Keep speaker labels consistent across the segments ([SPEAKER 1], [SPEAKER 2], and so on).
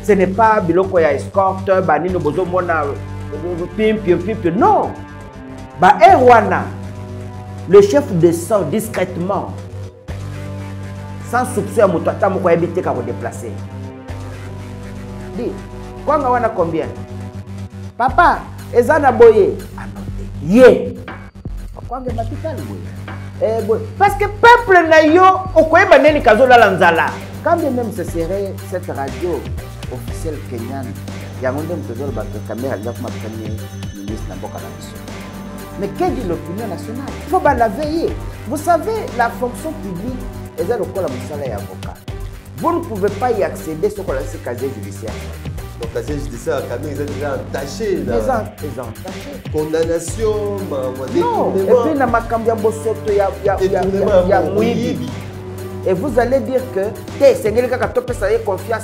[SPEAKER 1] Ce n'est pas biloko ya escorte, banino bozo mona pim. Non. Ba Erwana, le chef descend discrètement, sans soupçon à Moutata Moko éviter qu'à vous déplacer. Dis, quoi on a combien? Papa, Ezana Boye. Anoté. Yé. Pourquoi on a boye? Parce que peuple na yo, okoye baneni kazola lanzala. Quand même ce serait cette radio officielle kenyane, il y a un monde qui a une caméra qui a ministre Namboka Nabiso. Mais qu'est-ce que dit l'opinion nationale? Il faut la veiller. Vous savez, la fonction publique est le col à avocat. Vous ne pouvez pas y accéder sur le casier judiciaire.
[SPEAKER 2] Donc, le casier judiciaire, quand même, ils ont déjà entaché.
[SPEAKER 1] Ils ont entaché.
[SPEAKER 2] Condamnation,
[SPEAKER 1] non. Et puis, il y a Makambia Bosoto, il y a Mouibi. Et vous allez dire que c'est confiance,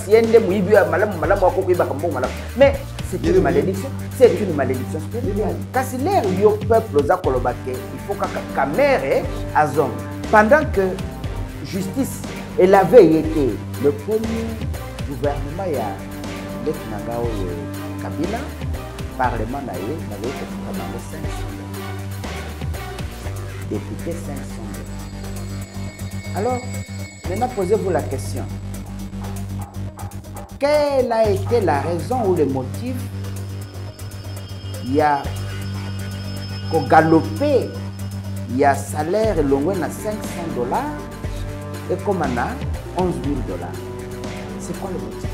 [SPEAKER 1] mais c'est une malédiction. C'est une malédiction spirituelle. Quand il est au peuple, il faut que la mère azon. Pendant que justice, elle avait été le premier gouvernement, il y a le Kabila, Parlement, il avait été 500 députés 500. Alors, maintenant, posez-vous la question. Quelle a été la raison ou le motif? Il y a qu'au galopé, il y a salaire longue à $500 et comme on a $11 000. C'est quoi le motif?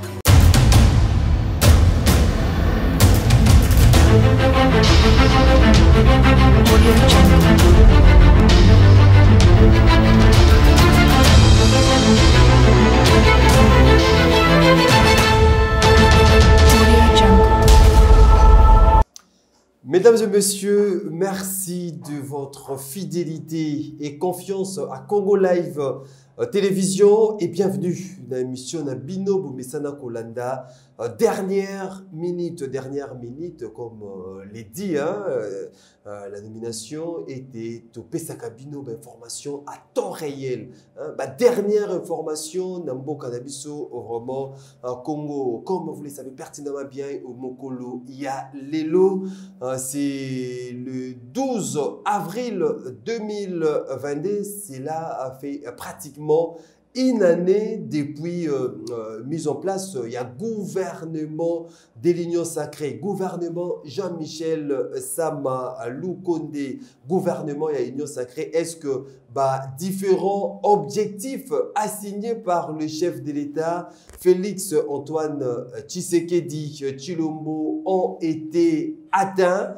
[SPEAKER 2] Mesdames et messieurs, merci de votre fidélité et confiance à Congo Live Télévision et bienvenue dans l'émission Bino Boumessana Kolanda. Dernière minute, comme l'a dit, la nomination était au Pesakabino d'information à temps réel. Dernière information, Nambo Kanabiso au roman Congo. Comme vous le savez pertinemment bien, au Mokolo, il y a Lelo. C'est le 12 avril 2022. Cela a fait pratiquement une année depuis mise en place, il y a gouvernement de l'Union sacrée, gouvernement Jean-Michel Sama Lukonde, gouvernement et l'Union sacrée. Est-ce que différents objectifs assignés par le chef de l'État, Félix Antoine Tshisekedi Tshilombo, ont été atteints?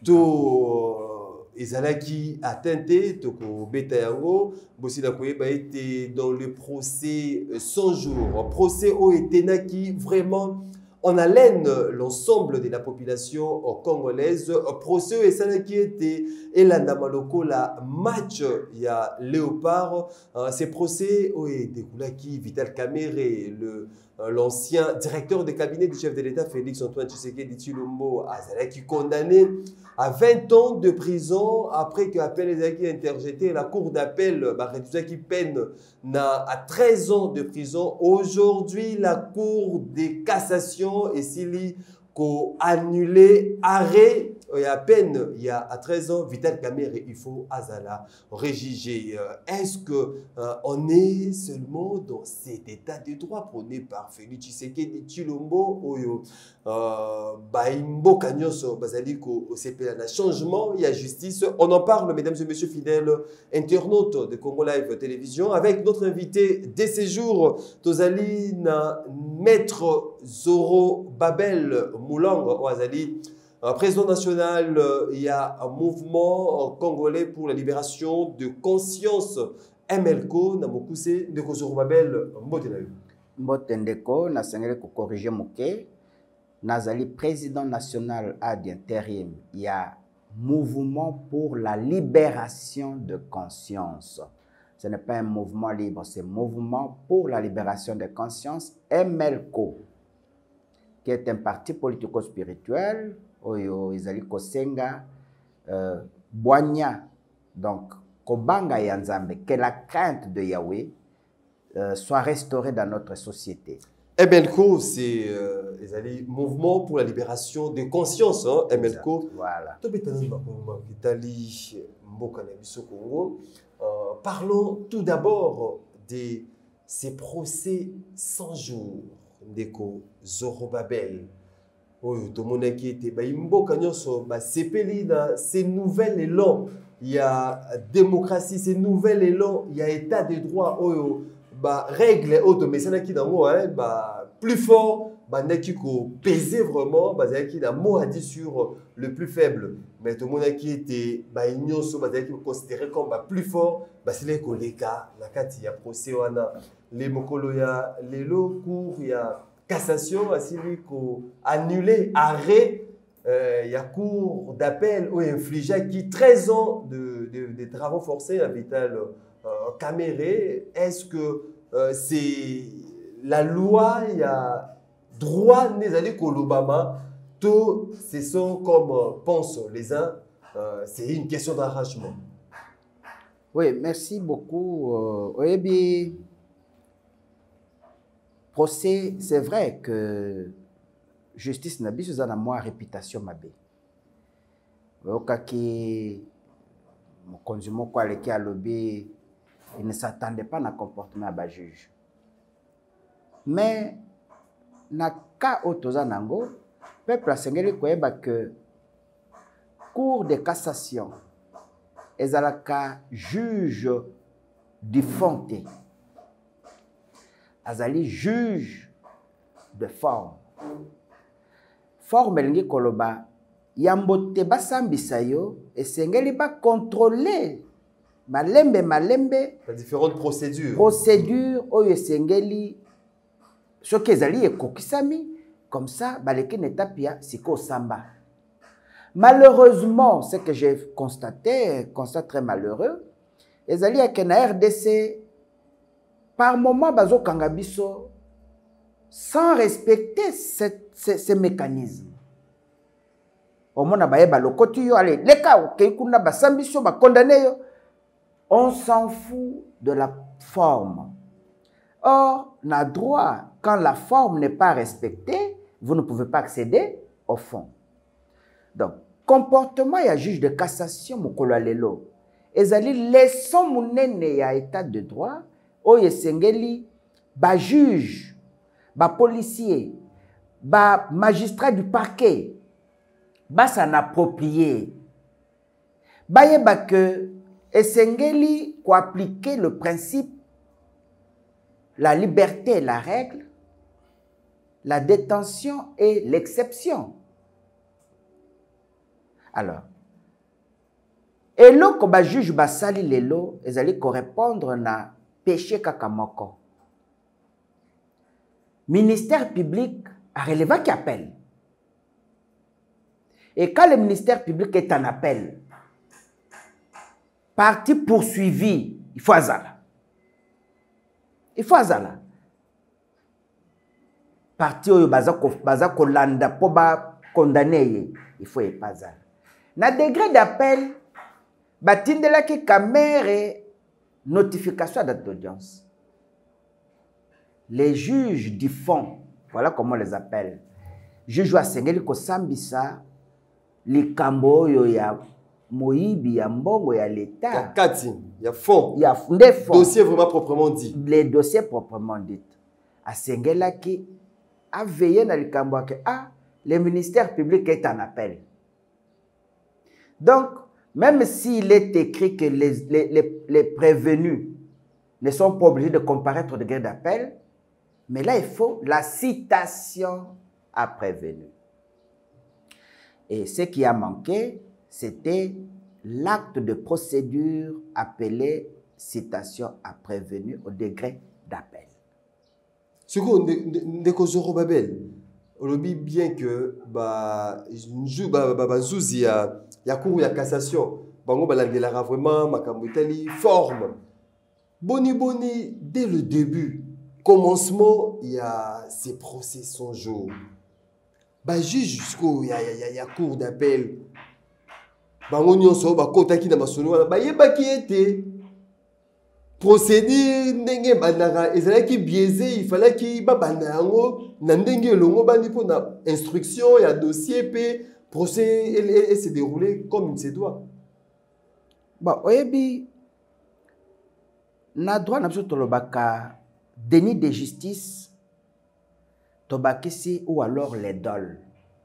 [SPEAKER 2] Ezalaki a tenté toko betayango bosi la koyeba été dans le procès 100 jours, procès au etenaki vraiment en haleine l'ensemble de la population congolaise, procès ezalaki était elanda maloko la match ya Léopard. Ces procès au découlaki Vital Kamerhe, l'ancien directeur de cabinet du chef de l'État Félix Antoine Tshisekedi Tshilombo, azalaki condamné à 20 ans de prison après que l'appel est interjeté. La cour d'appel qui peine à 13 ans de prison. Aujourd'hui, la cour de cassation est s'il qu'on annulé arrêt. Il y a à peine, il y a à 13 ans, Vital Kamerhe, il faut Azala régiger. Est-ce qu'on est seulement dans cet état de droit prôné par Félix Tshisekedi Tshilombo, Oyo, Baimbo Kanyoso, Bazaliko, CPLA, changement, il y a justice. On en parle, mesdames et messieurs fidèles internautes de Congo Live Télévision, avec notre invité dès ces jours, Tozali Maître Zoro Babel Moulang, Oazali. Président national, il y a un mouvement congolais pour la libération de conscience. MLCO, Namokuse, de Kozorobabel, Mbotenayo.
[SPEAKER 1] Mbotendeko, Nasangere ko corriger Moké, Nazali président national ad intérim. Il y a mouvement pour la libération de conscience. Ce n'est pas un mouvement libre, c'est un mouvement pour la libération de conscience. MLCO, qui est un parti politico-spirituel. Oyo izali kosenga boanya donc kobanga ya Nzambe, que la crainte de Yahweh soit restaurée dans notre société.
[SPEAKER 2] MLCO, c'est les mouvements pour la libération des consciences. Hein, MLCO.
[SPEAKER 1] Voilà.
[SPEAKER 2] Parlons tout d'abord de ces procès 100 jours ndeko Zorobabel. Tout le monde qui était ces nouvel élan. Il y a démocratie, ces nouvel élan. Il y a état de droit. Règle auto mais c'est qui plus fort qui peser vraiment qui a mot à dire sur le plus faible mais tout le monde qui était considéré comme plus fort c'est les collègues la carte il y a procès les mokolo ya les lots cours il y a cassation à celui qui annulé arrêt il y a cours d'appel ou infligé qui 13 ans de travaux forcés à Vital Caméré. Est-ce que c'est la loi, il y a droit des années Kolobama, tout ce sont comme pensent les uns, c'est une question d'arrangement.
[SPEAKER 1] Oui, merci beaucoup. Oyebi, procès, c'est vrai que justice n'a pas de moi réputation mabé. Okaki, mon consumo quoi le qui a lobby, il ne s'attendait pas à un comportement à juge. Mais na ka otoza nango, peuple a sengeli koyeba que cour de cassation ezalaka juge du fond te. Azali juge de forme. Forme elingi koloba yambote basambisa yo esengeli ba contrôler malembe
[SPEAKER 2] différentes procédures
[SPEAKER 1] oyo esengeli soki ezali ekokisami comme ça baleki na étape ya siko samba. Malheureusement, ce que j'ai constaté, constat très malheureux, ezali ya na RDC par moment bazo kangabiso sans respecter ces mécanismes. Au moins baye balokoti yo allez les cas ke kuna basambiso ba condamné yo. On s'en fout de la forme. Or, on a droit, quand la forme n'est pas respectée, vous ne pouvez pas accéder au fond. Donc, comportement, il y a juge de cassation, mokolo lelo. Ezali leçon munene ya état de droit, oye sengeli, ba juge, ba policier, ba magistrat du parquet, ba s'en approprier. Ba yeba que esengeli ko appliquer le principe la liberté est la règle, la détention est l'exception. Alors, et là, quand le juge basali lelo, ils allaient répondre na péché kakamoko. Ministère public a relevé qui appelle. Et quand le ministère public est en appel, partie poursuivie, il faut azala. Il faut azala. Parti oyo baza kolanda po ba condamné, il faut epazala. Na degré d'appel, batindela ki caméra notification date d'audience. Les juges du fond, voilà comment on les appelle. Juge wa sengeli ko sambisa likambo oyo ya moyibi ya mbongo ya l'État.
[SPEAKER 2] Il y a fond.
[SPEAKER 1] Il y a des fonds.
[SPEAKER 2] Dossier vraiment proprement dit.
[SPEAKER 1] Les dossiers proprement dit. A sengela ki a veillé dans le cambo que le ministère public est en appel. Donc, même s'il est écrit que les prévenus ne sont pas obligés de comparaître au degré d'appel, mais là, il faut la citation à prévenu. Et ce qui a manqué, c'était l'acte de procédure appelé citation à prévenu au degré d'appel.
[SPEAKER 2] Secondo ndeko Zorobabel, on dit bien que Zouzi ya cour ya cassation, bango balandelaka vraiment makambo itali forme. Boni dès le début, commencement, il y a ces procès 100 jours. Juge jusqu'au y a cour d'appel. Bango nyonso ba kotaki na masono ba yeba ki était procédure ndenge bandaka ezalaki biaisé, il fallait qu'il babanda yango na ndenge longo bandi pour na instruction ya dossier pe procès et se dérouler comme il se doit.
[SPEAKER 1] Bon, oyebi na droit na biso tolobaka déni de justice tobakisi ou alors les dol.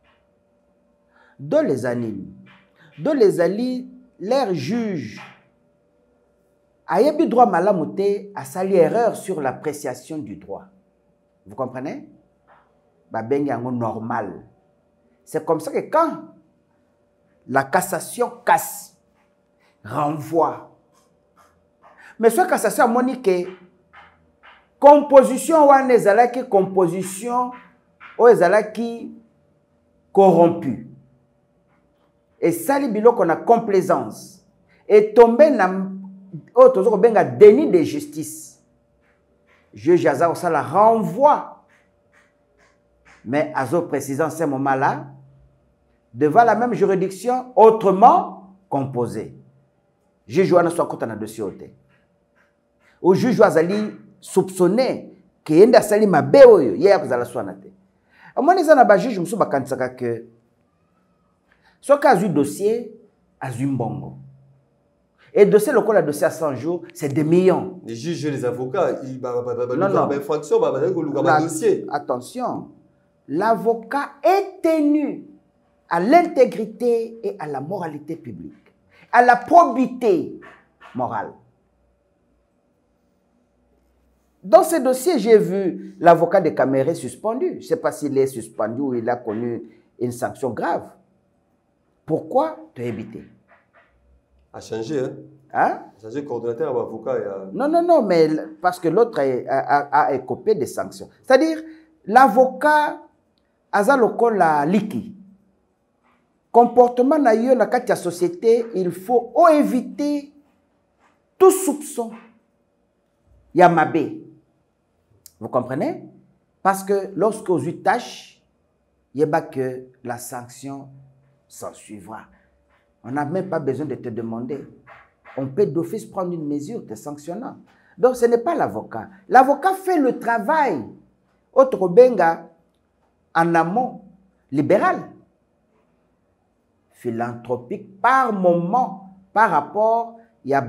[SPEAKER 1] Dol les animes. Dol les ali leur juge ayebi droit malamuté a sali erreur sur l'appréciation du droit. Vous comprenez? Ba bengi yango normal. C'est comme ça que quand la cassation casse, renvoie. Mais soit cassation a monique composition wana ezalaki composition o ezalaki corrompu. Et sali biloko na complaisance et tombé na oh, toujours benga déni de justice. Juge Aza ça la renvoie. Mais Azo précisant ce moment-là, devant la même juridiction, autrement composée. Juge Wana soit content de dossier. Au juge Azali soupçonné que yenda sali mabe oyo hier kuzala swanate. Amoni za na ba juge musu bakanisaka que soit ka azu dossier azu mbongo. Et dossier, le dossier à 100 jours, c'est des millions.
[SPEAKER 2] Les juges et les avocats, ils
[SPEAKER 1] non.
[SPEAKER 2] Infraction, dossier.
[SPEAKER 1] Attention, l'avocat est tenu à l'intégrité et à la moralité publique, à la probité morale. Dans ce dossier, j'ai vu l'avocat de Caméré suspendu. Je ne sais pas s'il est suspendu ou il a connu une sanction grave. Pourquoi te éviter?
[SPEAKER 2] A changé, hein?
[SPEAKER 1] Hein?
[SPEAKER 2] A changé coordonnateur ou avocat.
[SPEAKER 1] Non, mais parce que l'autre a écopé des sanctions. C'est-à-dire, l'avocat a la liki. Comportement na yo na kati ya société, il faut éviter tout soupçon. Yamabe. Vous comprenez? Parce que lorsque vous y tâche, il y a que la sanction s'en suivra. On n'a même pas besoin de te demander. On peut d'office prendre une mesure te sanctionnant. Donc ce n'est pas l'avocat. L'avocat fait le travail. Autre benga en amont, libéral, philanthropique par moment, par rapport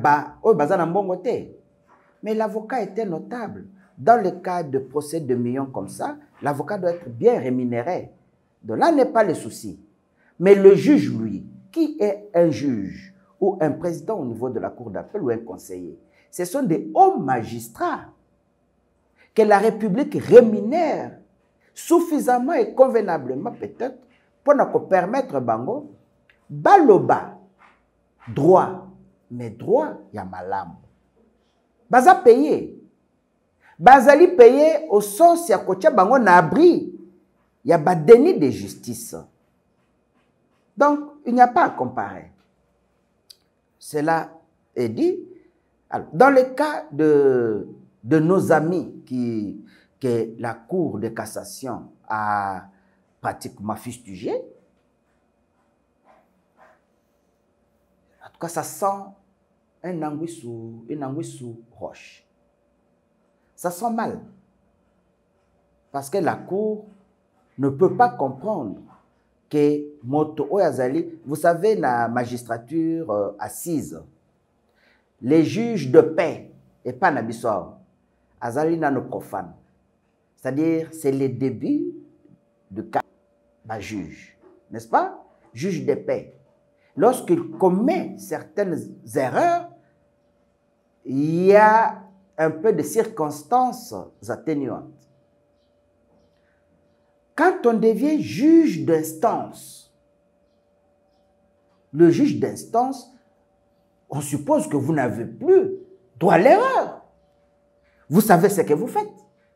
[SPEAKER 1] mais l'avocat était notable. Dans le cas de procès de millions comme ça, l'avocat doit être bien rémunéré. Donc là n'est pas le souci. Mais le juge, lui, qui est un juge ou un président au niveau de la cour d'appel ou un conseiller, ce sont des hauts magistrats que la République rémunère suffisamment et convenablement peut-être pour nous permettre bango baloba droit, mais droit ya malam. Baza payé. Bazali payé au sens ya kocha bango na abri. Il y a un déni de justice. Donc, il n'y a pas à comparer. Cela est dit. Alors, dans le cas de nos amis que la Cour de cassation a pratiquement fustigé, en tout cas, ça sent un anguissou roche. Ça sent mal. Parce que la Cour ne peut pas comprendre que moto oyazali, vous savez, la magistrature assise, les juges de paix, et pas nabissor, azali nano profane. C'est-à-dire, c'est le début de cas d'un juge, n'est-ce pas? Juge de paix. Lorsqu'il commet certaines erreurs, il y a un peu de circonstances atténuantes. Quand on devient juge d'instance, le juge d'instance, on suppose que vous n'avez plus droit à l'erreur. Vous savez ce que vous faites.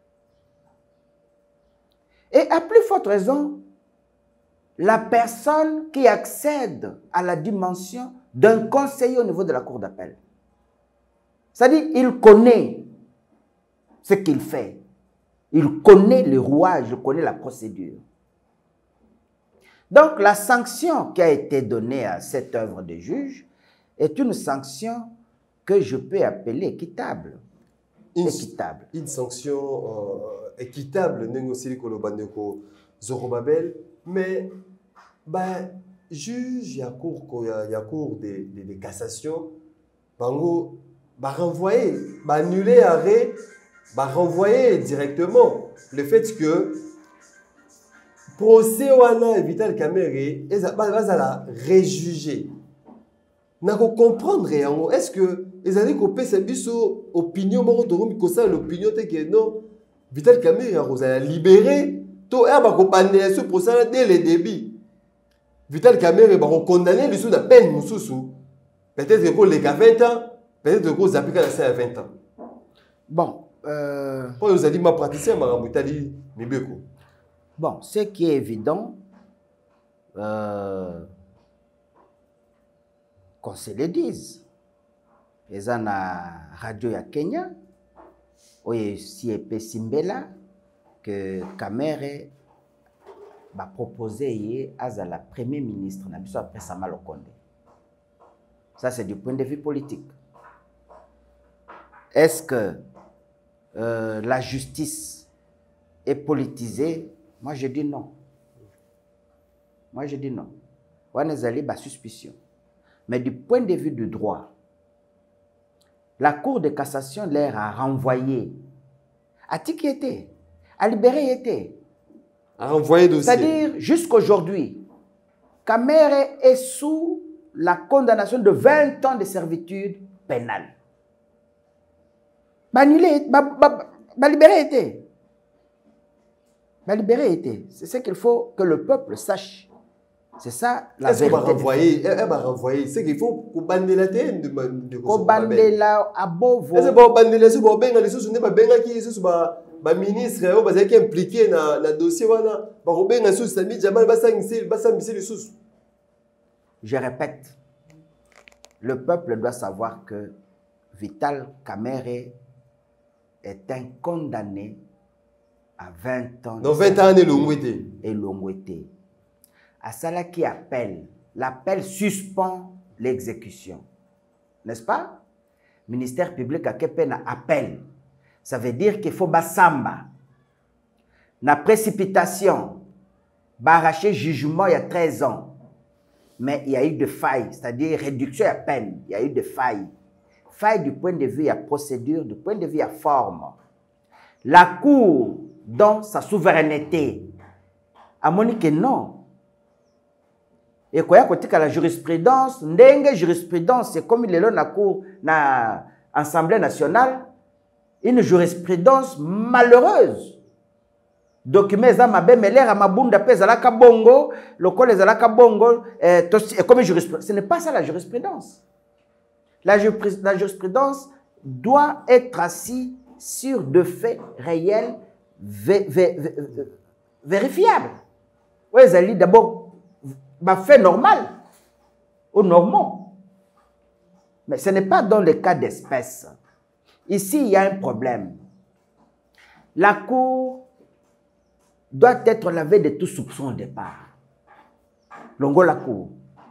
[SPEAKER 1] Et à plus forte raison, la personne qui accède à la dimension d'un conseiller au niveau de la cour d'appel. C'est-à-dire, il connaît ce qu'il fait. Il connaît le rouage, il connaît la procédure. Donc, la sanction qui a été donnée à cette œuvre de juge est une sanction que je peux appeler équitable.
[SPEAKER 2] Équitable. Une sanction équitable, Zorobabel, mais bah, juge, il y a cours de cassation, bango, bah renvoyer, bah annuler arrêt, bah renvoyer directement. Le fait que procès wana Vital Kamerhe, va la réjuger. N'a pas comprendre est-ce que les années qu'on peut s'abuser opinion moro de rumi ça l'opinion te que non Vital Kamerhe a libéré to ba ko bandé ce procès dès le début. Vital Kamerhe ba condamné lui sous la peine mususu. Peut-être que les 20 ans, peut-être que vous appliquez à 20 ans.
[SPEAKER 1] Bon,
[SPEAKER 2] vous avez dit ma praticien m'a Vitali Mibeko.
[SPEAKER 1] Bon, ce qui est évident qu'on se le dise. Ils ont la radio ya Kenya, oui, si épée Simbela, que Kamerhe va proposer à la première ministre, après Sama Okonde. Ça, c'est du point de vue politique. Est-ce que la justice est politisée? Moi, je dis non. Moi, je dis non. On est allé à suspicion. Mais du point de vue du droit, la Cour de cassation leur a renvoyé à Tikiété, à libérer été.
[SPEAKER 2] À renvoyer dossier.
[SPEAKER 1] C'est-à-dire, jusqu'aujourd'hui, Kamerhe est sous la condamnation de 20 ans de servitude pénale. Libérer été. Libérer été. C'est ce qu'il faut que le peuple sache. C'est ça la vérité.
[SPEAKER 2] Elle va renvoyer. C'est qu'il faut qu'on bande la tête de
[SPEAKER 1] qu'on bande la à Bovo.
[SPEAKER 2] Est-ce que vous bande la sous ben les sous n'est pas ben qui sous ba ministre ou ba qui impliqué na dossier wana ba ko ben sous Sami Jamal ba sangisi les sous.
[SPEAKER 1] Je répète, le peuple doit savoir que Vital Kamerhe est un condamné à 20 ans.
[SPEAKER 2] Donc 20 ans et
[SPEAKER 1] Longwete. À cela qui appelle, l'appel suspend l'exécution. N'est-ce pas? Ministère public a kepen appel. Ça veut dire qu'il faut basamba. La précipitation, arracher jugement il y a 13 ans. Mais il y a eu de failles, c'est-à-dire réduction à peine. Il y a eu de failles. Failles du point de vue à procédure, du point de vue à forme. La Cour, dans sa souveraineté, a montré que non. Et quoi, à la jurisprudence, ndenge jurisprudence, c'est comme il est là dans la Cour, dans l'Assemblée nationale, une jurisprudence malheureuse. Documents à ma belle-mère, à ma bunda, pezalaka bongo, le col ezalaka bongo, et comme jurisprudence. Ce n'est pas ça la jurisprudence. La jurisprudence doit être assise sur des faits réels, vérifiables. Oui, Zali, d'abord, fait normal ou normaux. Mais ce n'est pas dans le cas d'espèce. Ici, il y a un problème. La Cour doit être lavée de tout soupçon au départ. Longo la Cour.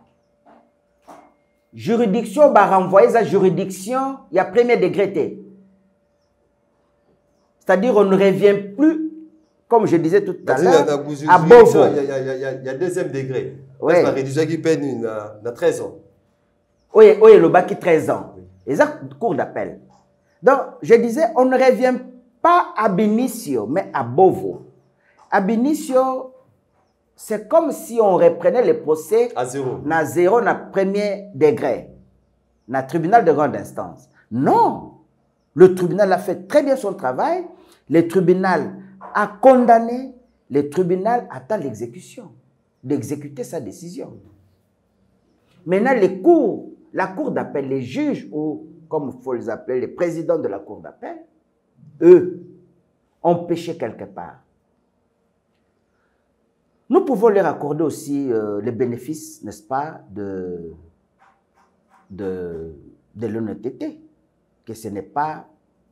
[SPEAKER 1] Juridiction, renvoyer à juridiction, il y a premier degré. C'est-à-dire, on ne revient plus, comme je disais tout à l'heure, à Bovo.
[SPEAKER 2] Il y a deuxième degré. Oui. C'est la réduction qui peine dans 13 ans.
[SPEAKER 1] Oui, le bac qui 13 ans. Et ça, cours d'appel. Donc, je disais, on ne revient pas à Benicio, mais à Bovo. À Benicio, c'est comme si on reprenait le procès
[SPEAKER 2] à zéro.
[SPEAKER 1] Na zéro, na premier degré. Na tribunal de grande instance. Non. Le tribunal a fait très bien son travail. Le tribunal a condamné. Le tribunal attend l'exécution. D'exécuter sa décision. Maintenant, la cour d'appel, les juges, ou comme il faut les appeler, les présidents de la cour d'appel, eux, ont péché quelque part. Nous pouvons leur accorder aussi les bénéfices, n'est-ce pas, de l'honnêteté, que ce n'est pas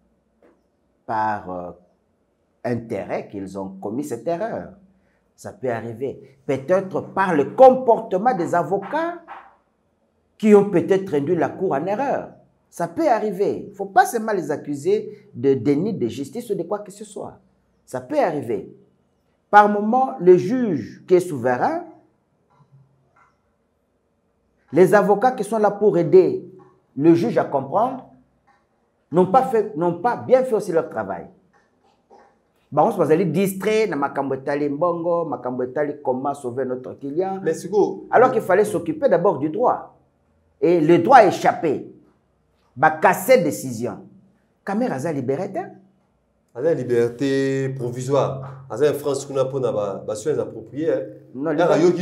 [SPEAKER 1] par intérêt qu'ils ont commis cette erreur. Ça peut arriver. Peut-être par le comportement des avocats qui ont peut-être induit la cour en erreur. Ça peut arriver. Il ne faut pas seulement les accuser de déni de justice ou de quoi que ce soit. Ça peut arriver. Par moment, le juge qui est souverain, les avocats qui sont là pour aider le juge à comprendre, n'ont pas bien fait aussi leur travail. Bon, vous allez distraire dans Makambotali Mbongo, Makambotali comment sauver notre client.
[SPEAKER 2] Mais
[SPEAKER 1] alors qu'il fallait s'occuper d'abord du droit. Et le droit a échappé. Bah, casser décision. Caméra a libéré.
[SPEAKER 2] La liberté provisoire. En France, on a pas soins appropriés. Non,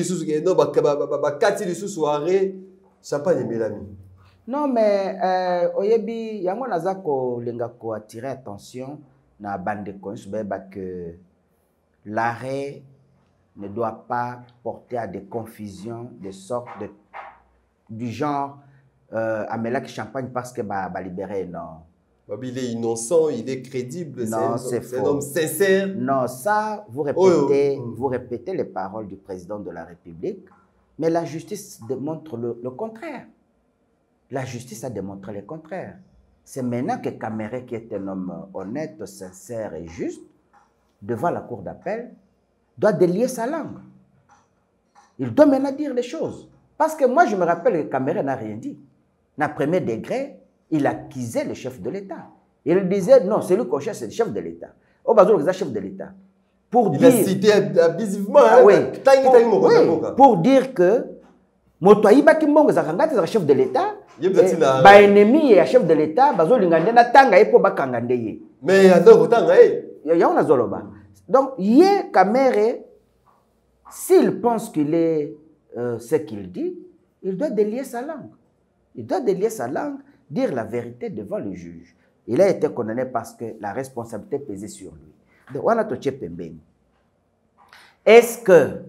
[SPEAKER 1] non, mais oyebi yango nazako lenga ko attirer attention na bande que l'arrêt ne doit pas porter à des confusions de sorte du genre Amelak Champagne parce que ba libéré non.
[SPEAKER 2] Il est innocent, il est crédible,
[SPEAKER 1] c'est
[SPEAKER 2] un homme sincère.
[SPEAKER 1] Non, ça, vous répétez les paroles du président de la République, mais la justice démontre le contraire. La justice a démontré le contraire. C'est maintenant que Caméré, qui est un homme honnête, sincère et juste, devant la cour d'appel, doit délier sa langue. Il doit maintenant dire les choses. Parce que moi, je me rappelle que Caméré n'a rien dit. Dans le premier degré, il accusait le chef de l'État. Il disait, non, c'est lui qu'on cherche, c'est le chef de l'État. Au bas le chef de l'État.
[SPEAKER 2] Il a cité abusivement.
[SPEAKER 1] Pour dire que Motoaïba Kimbongo Zakangati est le chef de l'État. Ba ennemi et chef de l'État, bazo lingande na tanga epo bakangandeye.
[SPEAKER 2] Mais il y a d'autres tanga.
[SPEAKER 1] Ya on a zoloba. Donc, Yé Kamere, s'il pense qu'il est ce qu'il dit, il doit délier sa langue. Il doit délier sa langue, dire la vérité devant le juge. Il a été condamné parce que la responsabilité pesait sur lui. Donc, on a touché Pembeni. Est-ce que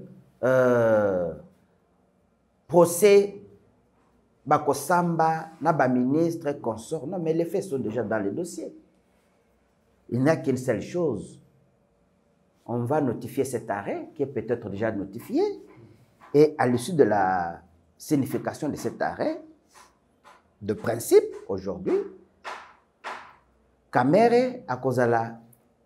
[SPEAKER 1] procès Bakosamba, Naba ministre, consort, non, mais les faits sont déjà dans le dossier. Il n'y a qu'une seule chose. On va notifier cet arrêt, qui est peut-être déjà notifié, et à l'issue de la signification de cet arrêt, de principe, aujourd'hui, Kamere a cause la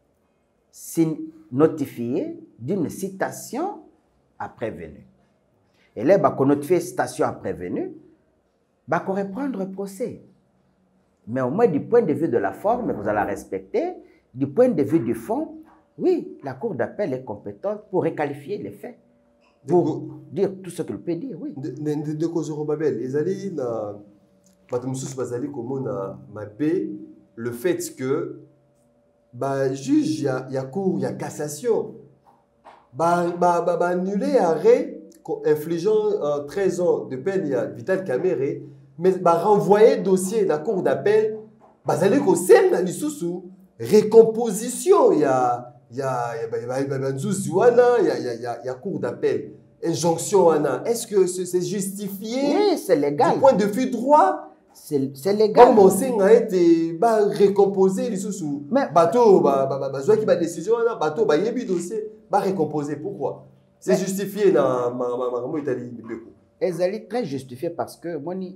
[SPEAKER 1] notifié d'une citation à prévenu. Et là, on notifier citation à prévenu, on va reprendre le procès. Mais au moins, du point de vue de la forme, vous allez la respecter. Du point de vue du fond, oui, la cour d'appel est compétente pour requalifier les faits. Pour dire tout ce qu'elle peut dire, oui.
[SPEAKER 2] De cause Babel, les alliés, le fait que juge, il y a cour, il y a cassation, annuler arrêt infligeant 13 ans de peine à Vital Kamere, mais renvoyer dossier la cour d'appel, récomposition, il y a cour d'appel, injonction, est-ce que c'est justifié?
[SPEAKER 1] Oui, c'est légal.
[SPEAKER 2] Du point de vue droit,
[SPEAKER 1] c'est légal.
[SPEAKER 2] Comme on a été récomposé, mais bateau, qui va décision, bateau, dossier, récomposé. Pourquoi? C'est justifié dans ma Italie.
[SPEAKER 1] C'est très justifié parce que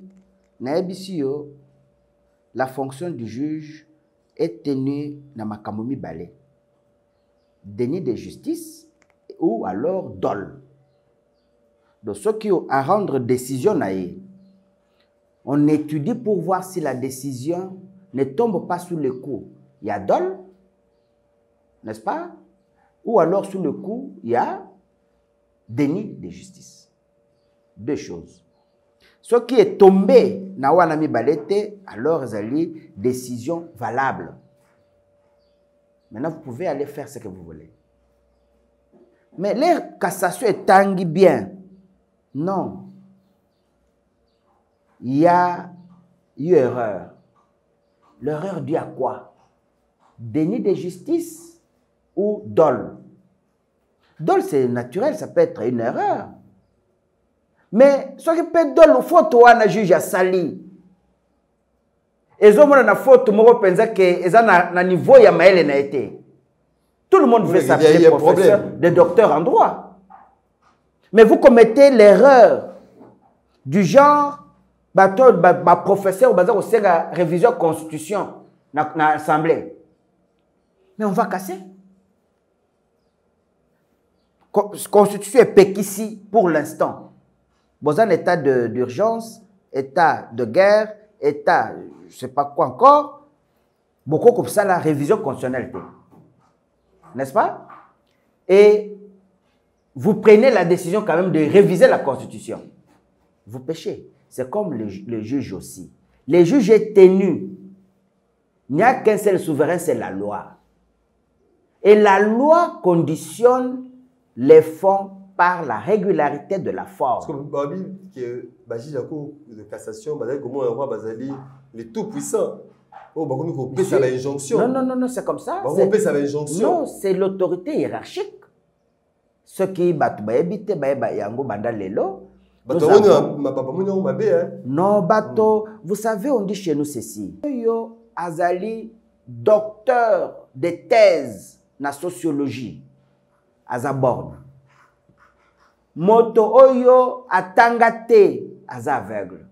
[SPEAKER 1] la fonction du juge est tenue dans ma kamomi balé. Déni de justice ou alors dol. Donc ceux qui ont à rendre décision, on étudie pour voir si la décision ne tombe pas sous le coup. Il y a dol, n'est-ce pas? Ou alors sous le coup, il y a déni de justice. Deux choses. Ce qui est tombé na wanami balete, alors ils ont décision valable. Maintenant, vous pouvez aller faire ce que vous voulez. Mais leur cassation est tanguie bien. Non. Il y a eu erreur. L'erreur due à quoi? Déni de justice ou dol? Dol, c'est naturel, ça peut être une erreur. Mais ce qui peut être dol, il faut que un juge à sali. Et ils ont une faute, ils ont un niveau ya maël n'a été. Tout le monde veut s'appeler professeur, des docteurs en droit. Mais vous commettez l'erreur du genre, professeur ou la révision constitution dans l'Assemblée. Mais on va casser. Constitution est péquissi pour l'instant. Bon, un état d'urgence, état de guerre, état, je ne sais pas quoi encore. Beaucoup comme ça, la révision constitutionnelle. N'est-ce pas? Et vous prenez la décision quand même de réviser la Constitution. Vous péchez. C'est comme le juge aussi. Les juges est tenu. Il n'y a qu'un seul souverain, c'est la loi. Et la loi conditionne les fonds par la régularité de la forme.
[SPEAKER 2] Parce que Babi, que la Cour de cassation, comment un roi Bazali, les tout-puissants, on ça l'injonction.
[SPEAKER 1] Non, c'est comme ça.
[SPEAKER 2] On paie ça l'injonction.
[SPEAKER 1] Non, c'est l'autorité hiérarchique. Ceux qui battent, yango banda lelo. Non, bateau, vous savez, on dit chez nous ceci. Yo azali docteur de thèse na sociologie. Azaborne. Moto oyo atangate aza aveugle.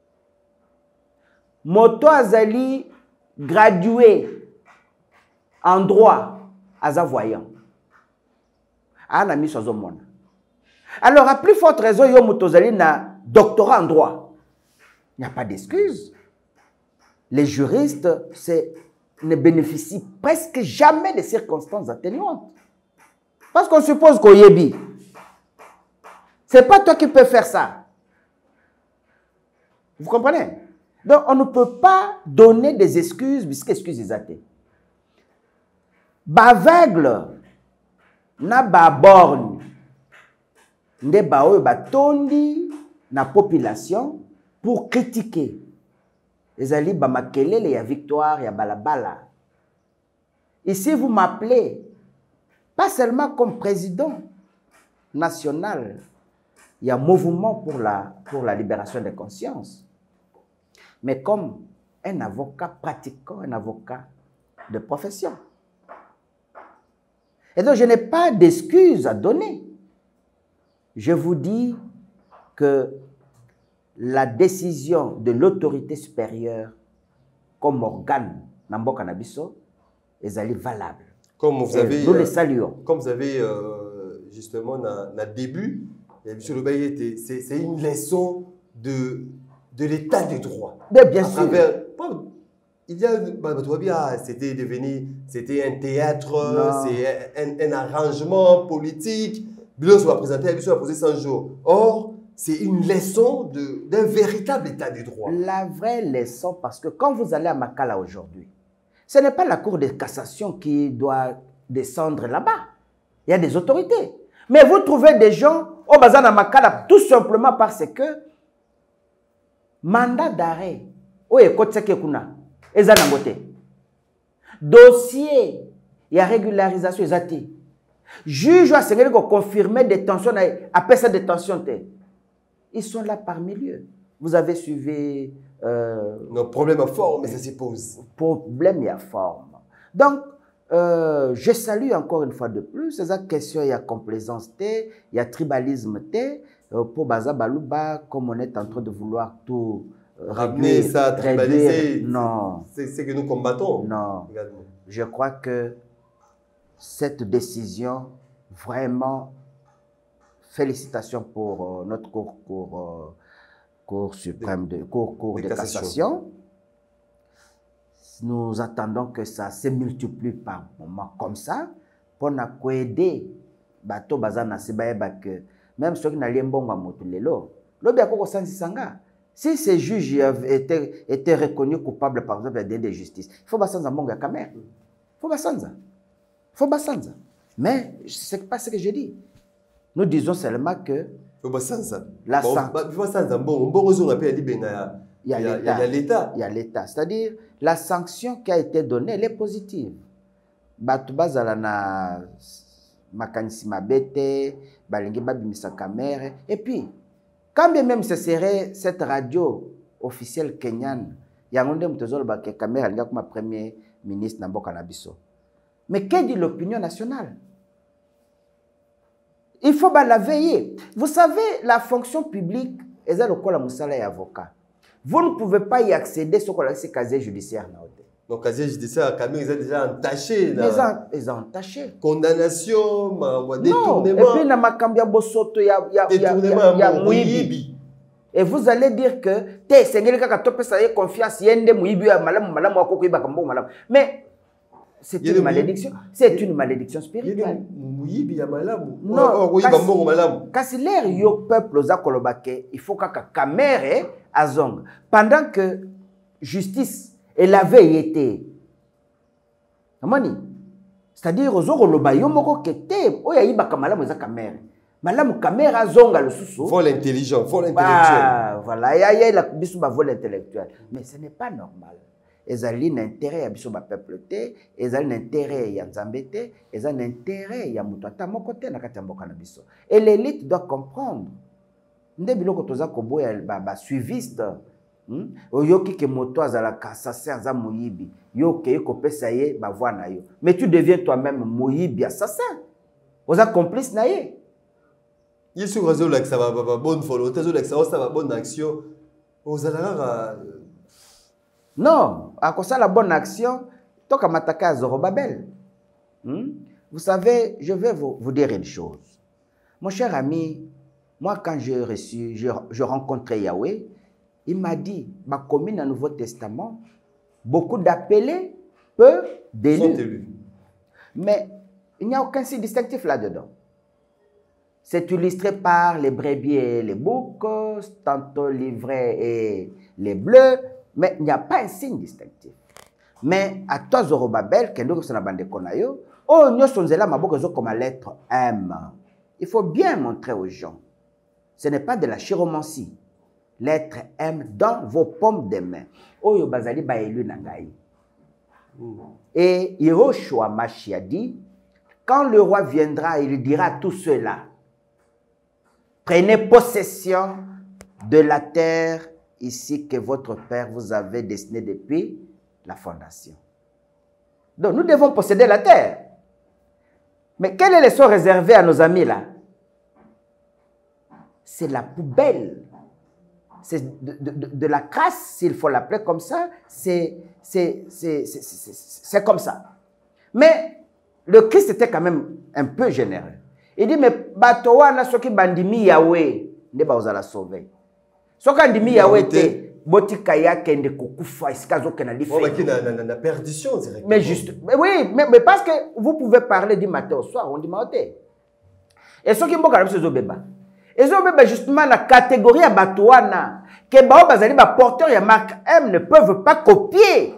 [SPEAKER 1] Moto azali gradué en droit aza voyant. Ana mis au monde. Alors, à plus forte raison, yo motozali na doctorat en droit. Il n'y a pas d'excuse. Les juristes ne bénéficient presque jamais des circonstances atténuantes. Parce qu'on suppose qu'au Yébi, ce n'est pas toi qui peux faire ça. Vous comprenez? Donc, on ne peut pas donner des excuses, puisque excuses les athées. Baveugle, na baborne, nde baoyo batondi na population pour critiquer. Ezali ba makelele ya victoire ya balabala. Ici vous m'appelez pas seulement comme président national, il y a un mouvement pour la libération des consciences, mais comme un avocat pratiquant, un avocat de profession. Et donc je n'ai pas d'excuses à donner. Je vous dis que la décision de l'autorité supérieure comme organe Namboka Nabiso est valable.
[SPEAKER 2] Comme vous avez,
[SPEAKER 1] nous le saluons.
[SPEAKER 2] Comme vous avez justement dans le début, c'est une leçon de l'état de droit.
[SPEAKER 1] Mais bien sûr.
[SPEAKER 2] Il y a, c'était un théâtre, c'est un arrangement politique. Bilan soit présenté, Bilan soit posé 100 jours. Or, c'est une leçon d'un véritable état de droit.
[SPEAKER 1] La vraie leçon, parce que quand vous allez à Makala aujourd'hui, ce n'est pas la Cour de cassation qui doit descendre là-bas. Il y a des autorités. Mais vous trouvez des gens au bazar à Makala tout simplement parce que mandat d'arrêt, dossier, il y a régularisation, juge a confirmé détention, après sa détention, ils sont là par milieu. Vous avez suivi...
[SPEAKER 2] non, problème à forme, mais ça se pose.
[SPEAKER 1] Problème à forme. Donc, je salue encore une fois de plus, ces questions, il y a complaisance, il y a tribalisme, pour Baza Balouba, comme on est en train de vouloir tout
[SPEAKER 2] ramener ça, tribaliser.
[SPEAKER 1] Non.
[SPEAKER 2] C'est que nous combattons.
[SPEAKER 1] Non. Également. Je crois que cette décision, vraiment, félicitations pour notre cour suprême cour de cassation. Nous attendons que ça se multiplie par moments comme ça pour nous aider bateau bazana sebaeba que même ceux qui n'allaient pas motulelo lobi akoko sansi sanga si ces juges étaient reconnus coupables par exemple de justice il faut basanza mbongo ya Camer faut basanza mais c'est pas ce que je dis. Nous disons seulement que
[SPEAKER 2] la il y
[SPEAKER 1] a l'État. C'est-à-dire, la sanction qui a été donnée, elle est positive. Et puis, quand bien même ce serait cette radio officielle kenyane, il y a un qui comme premier ministre Namboka Nabiso. Mais qu'est-ce dit l'opinion nationale? Il faut la veiller. Vous savez, la fonction publique, est le quoi la moussala et avocat. Vous ne pouvez pas y accéder sur le casier judiciaire.
[SPEAKER 2] Donc, casier judiciaire, quand même, ils ont déjà entaché.
[SPEAKER 1] Ils ont entaché.
[SPEAKER 2] Condamnation,
[SPEAKER 1] détournement. Et puis, dans ma cambia bosoto, il y a Mouibi. Et vous allez dire que mais c'est une malédiction. C'est une malédiction spirituelle. Non, quand l'air yo peuple il faut que Kamere azong. Pendant que justice elle avait été. C'est-à-dire aux autres le bayo moko kete oya yiba kamala moza Kamere. Madame Kamera zonga le sous.
[SPEAKER 2] Vol intelligent, vol intellectuel.
[SPEAKER 1] Ah, voilà, il y a la bisouba vol intellectuel. Mais ce n'est pas normal. Ils ont un intérêt à bisouba peuple, ils ont un intérêt à Nzambete, ils ont un intérêt à Moutata, mon côté na katamboka na biso. Et l'élite doit comprendre. Ndebilo kotoza kobo ya ba suiviste. Oyoki ke moto azala assassin za moyibi. Yo ke ko pesa ye ba voix na yo. Mais tu deviens toi-même moyibi assassin. Oza complice na ye.
[SPEAKER 2] Il y a ce réseau là que ça va bonne volonté, ça va bonne action. Aux alarmes.
[SPEAKER 1] Non, à cause de la bonne action, tant qu'à m'attaquer à Zorobabel. Vous savez, je vais vous dire une chose. Mon cher ami, moi quand j'ai reçu, je rencontrais Yahweh, il m'a dit, ma commune dans le Nouveau Testament, beaucoup d'appelés, peu d'élus. Mais il n'y a aucun signe distinctif là-dedans. C'est illustré par les brebis et les boucs, tantôt les vrais et les bleus, mais il n'y a pas un signe distinctif. Mais à toi, Zorobabel, qui est dans bande konayo, oh, nous sommes là, ma boucle comme la lettre M. Il faut bien montrer aux gens. Ce n'est pas de la chiromancie. Lettre M dans vos paumes de main. Oh, yo bazali ba élu nangai. Et Yehoshua Mashiach dit, quand le roi viendra, il dira à tous ceux-là, prenez possession de la terre ici que votre Père vous avait destinée depuis la fondation. Donc nous devons posséder la terre. Mais quel est le sort réservé à nos amis là? C'est la poubelle. C'est de la crasse, s'il faut l'appeler comme ça. C'est comme ça. Mais le Christ était quand même un peu généreux. Il dit, mais Batowana, ceux qui bandimi Yahweh, ne ba ozala sauver. Ceux qui bandimi Yahweh, te, botikaya kende kokufa, iskazo kenali fait.
[SPEAKER 2] On va na perdition directement.
[SPEAKER 1] Mais juste, mais oui, mais parce que vous pouvez parler du matin au soir, on dit maoté. Et ceux qui m'ont carrément ce zobeba. Et zobeba justement la catégorie à Batowana, que bao bazali ba porteur ya marque M ne peuvent pas copier.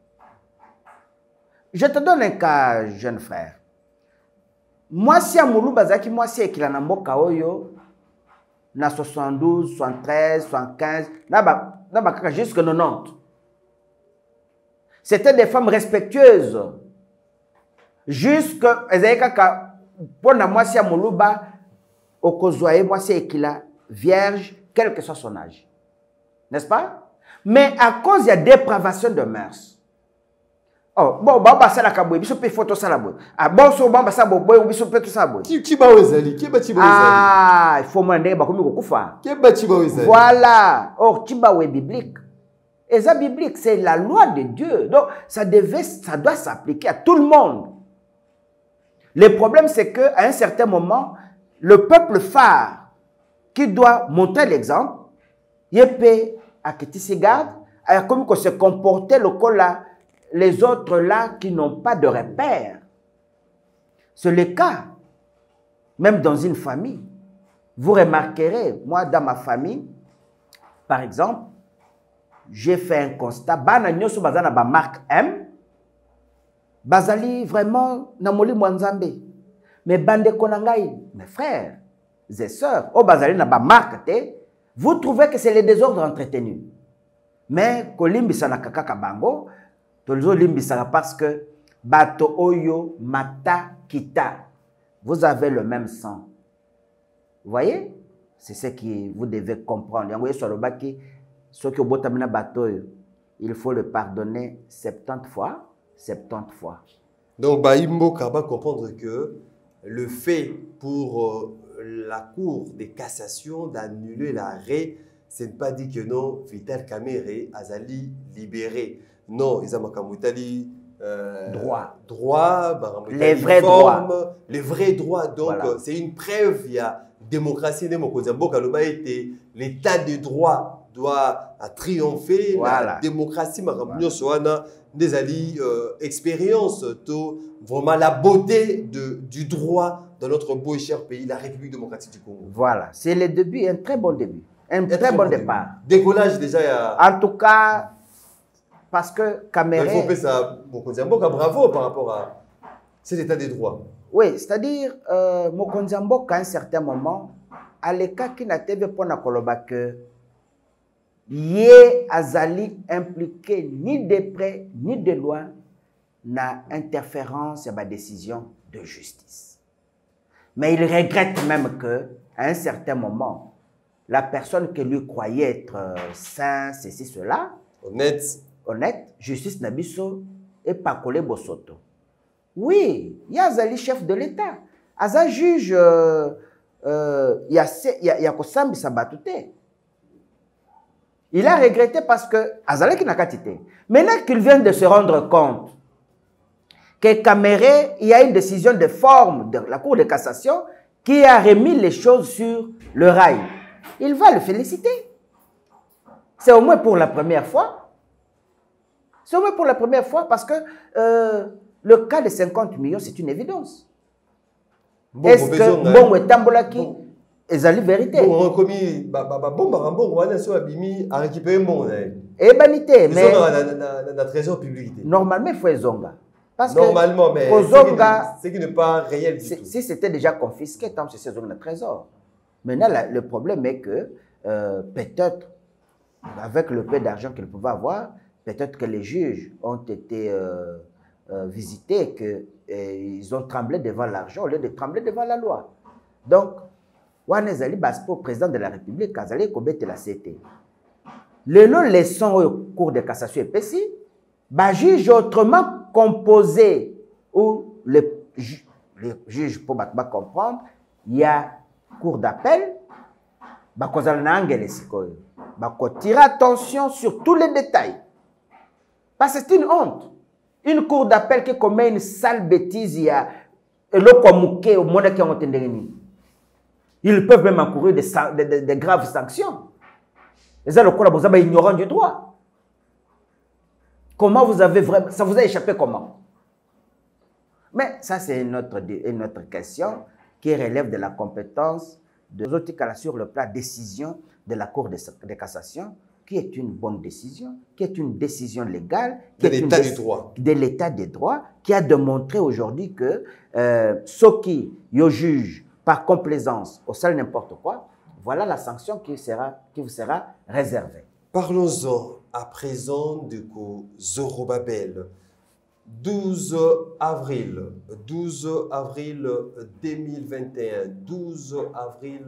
[SPEAKER 1] Je te donne un cas, jeune frère. Moi, si Amoulou Bazaki, moi, si Ekilanamboka Oyo, na 72, 73, 75, jusqu'à 90. C'était des femmes respectueuses. Jusqu'à, pour moi, si Amoulou Ba, Okozoye, moi, si Ekila, vierge, quel que soit son âge. N'est-ce pas? Mais à cause de la dépravation de mœurs, oh, bon, bah, ça la kaboué, biso pe photo ça la boue. Ah, bon, so, bah, ça boue, biso pe tout ça boue.
[SPEAKER 2] Qui ba wezali? Qui ba tiba wezali?
[SPEAKER 1] Ah, il faut m'en dire, bah, comme kufa.
[SPEAKER 2] Qui ba tiba wezali?
[SPEAKER 1] Voilà. Or, tiba est biblique. Et ça, biblique, c'est la loi de Dieu. Donc, ça doit s'appliquer à tout le monde. Le problème, c'est qu'à un certain moment, le peuple phare, qui doit montrer l'exemple, il peut, à qui s'y garde, à comme se comporter le col là, les autres là qui n'ont pas de repère. C'est le cas, même dans une famille. Vous remarquerez, moi dans ma famille, par exemple, j'ai fait un constat, bana nyoso bazana ba marque M, bazali vraiment namoli mwanzambe. Mais bande konangai, mes frères et sœurs, oh bazali na ba marque te, vous trouvez que c'est le désordre entretenu. Mais kolimbisa na kaka bango, parce que Bato Oyo Mata Kita, vous avez le même sang. Vous voyez? C'est ce que vous devez comprendre. Il faut le pardonner 70 fois, 70 fois.
[SPEAKER 2] Donc, Baïmbo Kaba comprendre que le fait pour la Cour de cassation d'annuler l'arrêt ce n'est pas dit que non, Vital Kamerhe Azali libéré. Non, ils ont droit,
[SPEAKER 1] les vrais droits.
[SPEAKER 2] Les vrais droits. Donc, voilà. C'est une preuve, il y a démocratie. L'état de droit doit triompher.
[SPEAKER 1] Voilà.
[SPEAKER 2] La démocratie, des alliés, expérience, vraiment la beauté du droit dans notre beau et cher pays, la République démocratique du Congo.
[SPEAKER 1] Voilà, c'est le début, un très bon début. Un très bon départ.
[SPEAKER 2] Décollage déjà.
[SPEAKER 1] En tout cas, parce que Kamerhe...
[SPEAKER 2] Il faut faire ça, bravo par rapport à cet état des droits.
[SPEAKER 1] Oui, c'est-à-dire, Mokonzi Mboka, à un certain moment, à l'écart qui n'a été pour Nakoloba que Yé Azali impliqué ni de près ni de loin na interférence à ma décision de justice. Mais il regrette même que, à un certain moment, la personne que lui croyait être saint, ceci, cela, honnête, justice Nabiso et Pakole Bosoto. Oui, il y a Azali chef de l'État. Azali juge, il y a Kosambi Sabatouté. Il a regretté parce que Azali qui n'a qu'à titer. Maintenant qu'il vient de se rendre compte que Kamerhe, il y a une décision de forme de la Cour de cassation qui a remis les choses sur le rail. Il va le féliciter. C'est au moins pour la première fois. C'est au moins pour la première fois parce que le cas de 50 millions, c'est une évidence. Bon, est-ce que bon est Tambolaki ezali vérité?
[SPEAKER 2] Bon, commis bon, a récupéré mon.
[SPEAKER 1] Eh banité, mais
[SPEAKER 2] dans trésor public.
[SPEAKER 1] Normalement, il faut zonga. Parce
[SPEAKER 2] normalement, mais c'est qui n'est pas réel du tout.
[SPEAKER 1] Si c'était déjà confisqué, tant que c'est zone de trésor. Maintenant, le problème est que peut-être, avec le peu d'argent qu'ils pouvaient avoir, peut-être que les juges ont été visités, qu'ils ont tremblé devant l'argent au lieu de trembler devant la loi. Donc, Wanezali Baspo, président de la République, Kazali Kobete la CT. Le nom leçon au cours de cassation épaissi, juge autrement composé, où le juge, pour comprendre, il y a cour d'appel, tire attention sur tous les détails. Parce que c'est une honte. Une cour d'appel qui commet une sale bêtise, il y a au monde qui ont entendu. Ils peuvent même encourir de graves sanctions. Et ça, le coup, vous avez ignorant du droit. Comment vous avez vraiment... Ça vous a échappé comment? Mais ça, c'est une autre question qui relève de la compétence de Zotikala sur le plan décision de la Cour de cassation, qui est une bonne décision, qui est une décision légale,
[SPEAKER 2] de l'état du droit.
[SPEAKER 1] De l'état des droits, qui a démontré aujourd'hui que ceux qui jugent par complaisance au sol n'importe quoi, voilà la sanction qui vous sera réservée.
[SPEAKER 2] Parlons-en à présent de Zorobabel. 12 avril 2021, 12 avril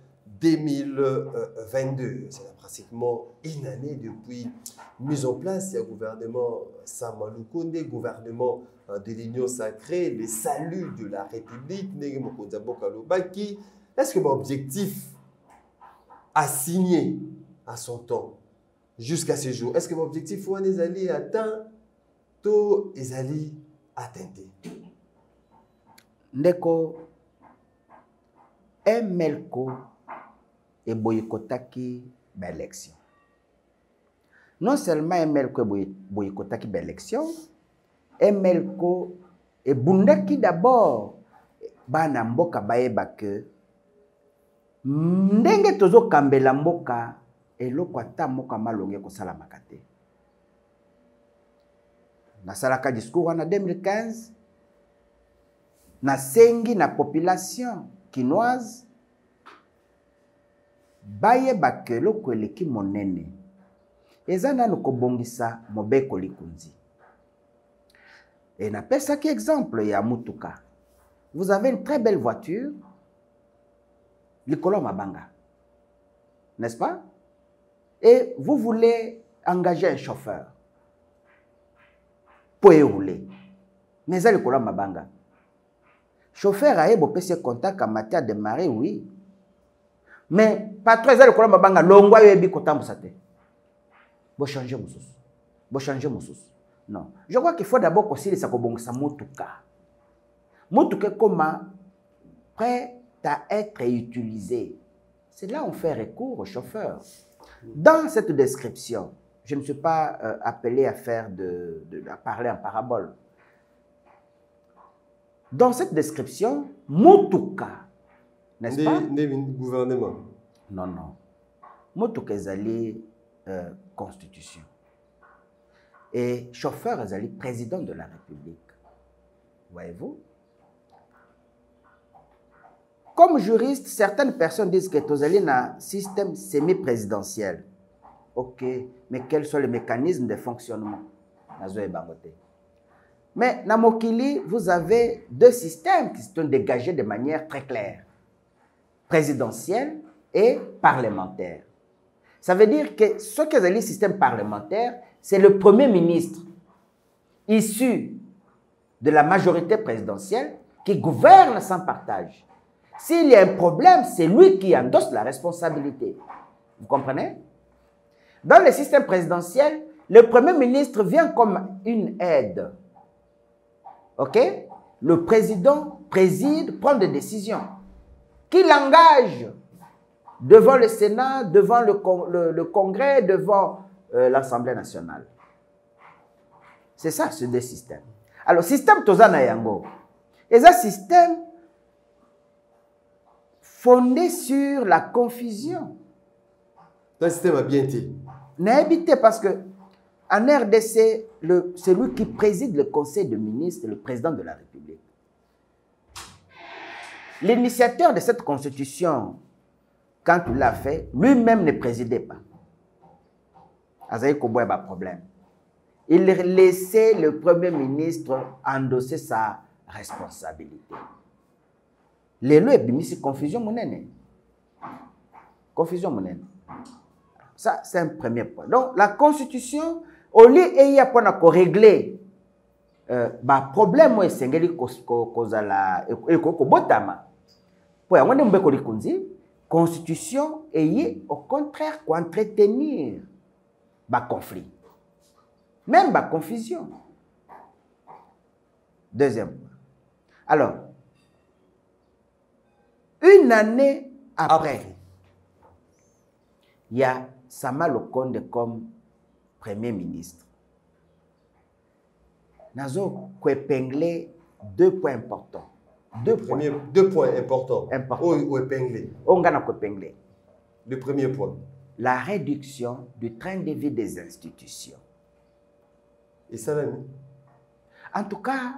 [SPEAKER 2] 2022. C'est pratiquement une année depuis mise en place du gouvernement Samaloukonde, gouvernement de l'Union sacrée, les saluts de la République. Est-ce que mon objectif a signé à son temps jusqu'à ce jour? Est-ce que mon objectif est atteint? Tout est atteint.
[SPEAKER 1] Ndeko Emelko et boycotaki l'élection. Non seulement Emelko boycotaki l'élection, Emelko et bundaki d'abord bana mboka baeba que ndenge tozo kambela mboka eloko ata mboka malonge ko sala makate. Na salaka discours en 2015 na sengi na population kinoise bayeba ke loko eleki monene eza nanu kobongisa mobeko likunzi. Et na pesa ki exemple ya mutuka. Vous avez une très belle voiture likolo mabanga, n'est-ce pas? Et vous voulez engager un chauffeur pour rouler. Mais ça likolo mabanga. Chauffeur a beau passer contact en matière de marée, oui. Mais patron eza le kolon mabanga longwa yo ebi kotambusa te. Bo changer mususu. Bo changer mususu. Non. Je crois qu'il faut d'abord considérer ça comme ça motuka. Motuka comment prêt à être utilisé. C'est là où on fait recours au chauffeur. Dans cette description, je ne suis pas appelé à faire à parler en parabole. Dans cette description, motuka, n'est-ce pas?
[SPEAKER 2] Gouvernement.
[SPEAKER 1] Non, non. Motuka est constitution. Et chauffeur est président de la République. Voyez-vous? Comme juriste, certaines personnes disent que Tozali a un système semi-présidentiel. Ok, mais quels sont les mécanismes de fonctionnement? Mais dans Mokili, vous avez deux systèmes qui sont dégagés de manière très claire. Présidentiel et parlementaire. Ça veut dire que ce qui est le système parlementaire, c'est le Premier ministre issu de la majorité présidentielle qui gouverne sans partage. S'il y a un problème, c'est lui qui endosse la responsabilité. Vous comprenez? Dans le système présidentiel, le Premier ministre vient comme une aide. OK? Le président préside, prend des décisions qui l'engagent devant le Sénat, devant le Congrès, devant l'Assemblée nationale. C'est ça, ce deux systèmes. Alors, système Tozana Yango. Et ce système fondé sur la confusion.
[SPEAKER 2] Le système a bien été.
[SPEAKER 1] N'a habité parce que en RDC, c'est lui qui préside le Conseil de ministres, le président de la République. L'initiateur de cette constitution, quand il l'a fait, lui-même ne présidait pas. Azaï Kobo a un problème. Il laissait le Premier ministre endosser sa responsabilité. Les lois c'est confusion monnaie. Confusion monnaie. Ça, c'est un premier point. Donc, la Constitution, au lieu de régler le problème, c'est que la Constitution est au contraire entretenir le conflit. Même la confusion. Deuxième point. Alors, une année après, il y a Sama Lokonde comme Premier ministre. Nazo épingler deux points importants.
[SPEAKER 2] Deux points importants. Où épingler?
[SPEAKER 1] On a épingler.
[SPEAKER 2] Le premier point.
[SPEAKER 1] La réduction du train de vie des institutions.
[SPEAKER 2] Et ça,
[SPEAKER 1] en tout cas,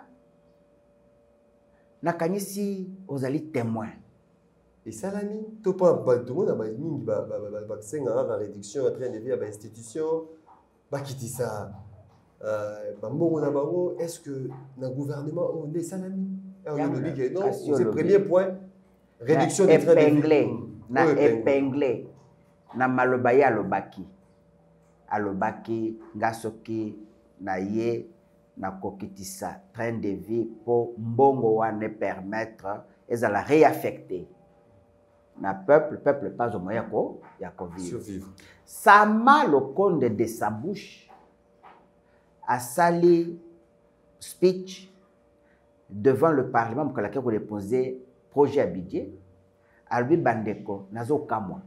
[SPEAKER 1] Nakanisi Ozali témoin.
[SPEAKER 2] Et ça, tout le monde a dit la réduction du train de vie à l'institution. Est-ce que le gouvernement a ça? Non, c'est le premier point. Réduction du train de vie.
[SPEAKER 1] Na épinglé. Na malobaya alobaki. Alobaki, gasoki, na ye, na kokitisa. Train de vie pour mbongo wane permettre et ça la réaffecter. Na peuple pas au moyen de vivre. Sama Lokonde de sa bouche a sali speech devant le Parlement pour laquelle on déposé projet à budget. Albi Bandeko, nazo kamwa.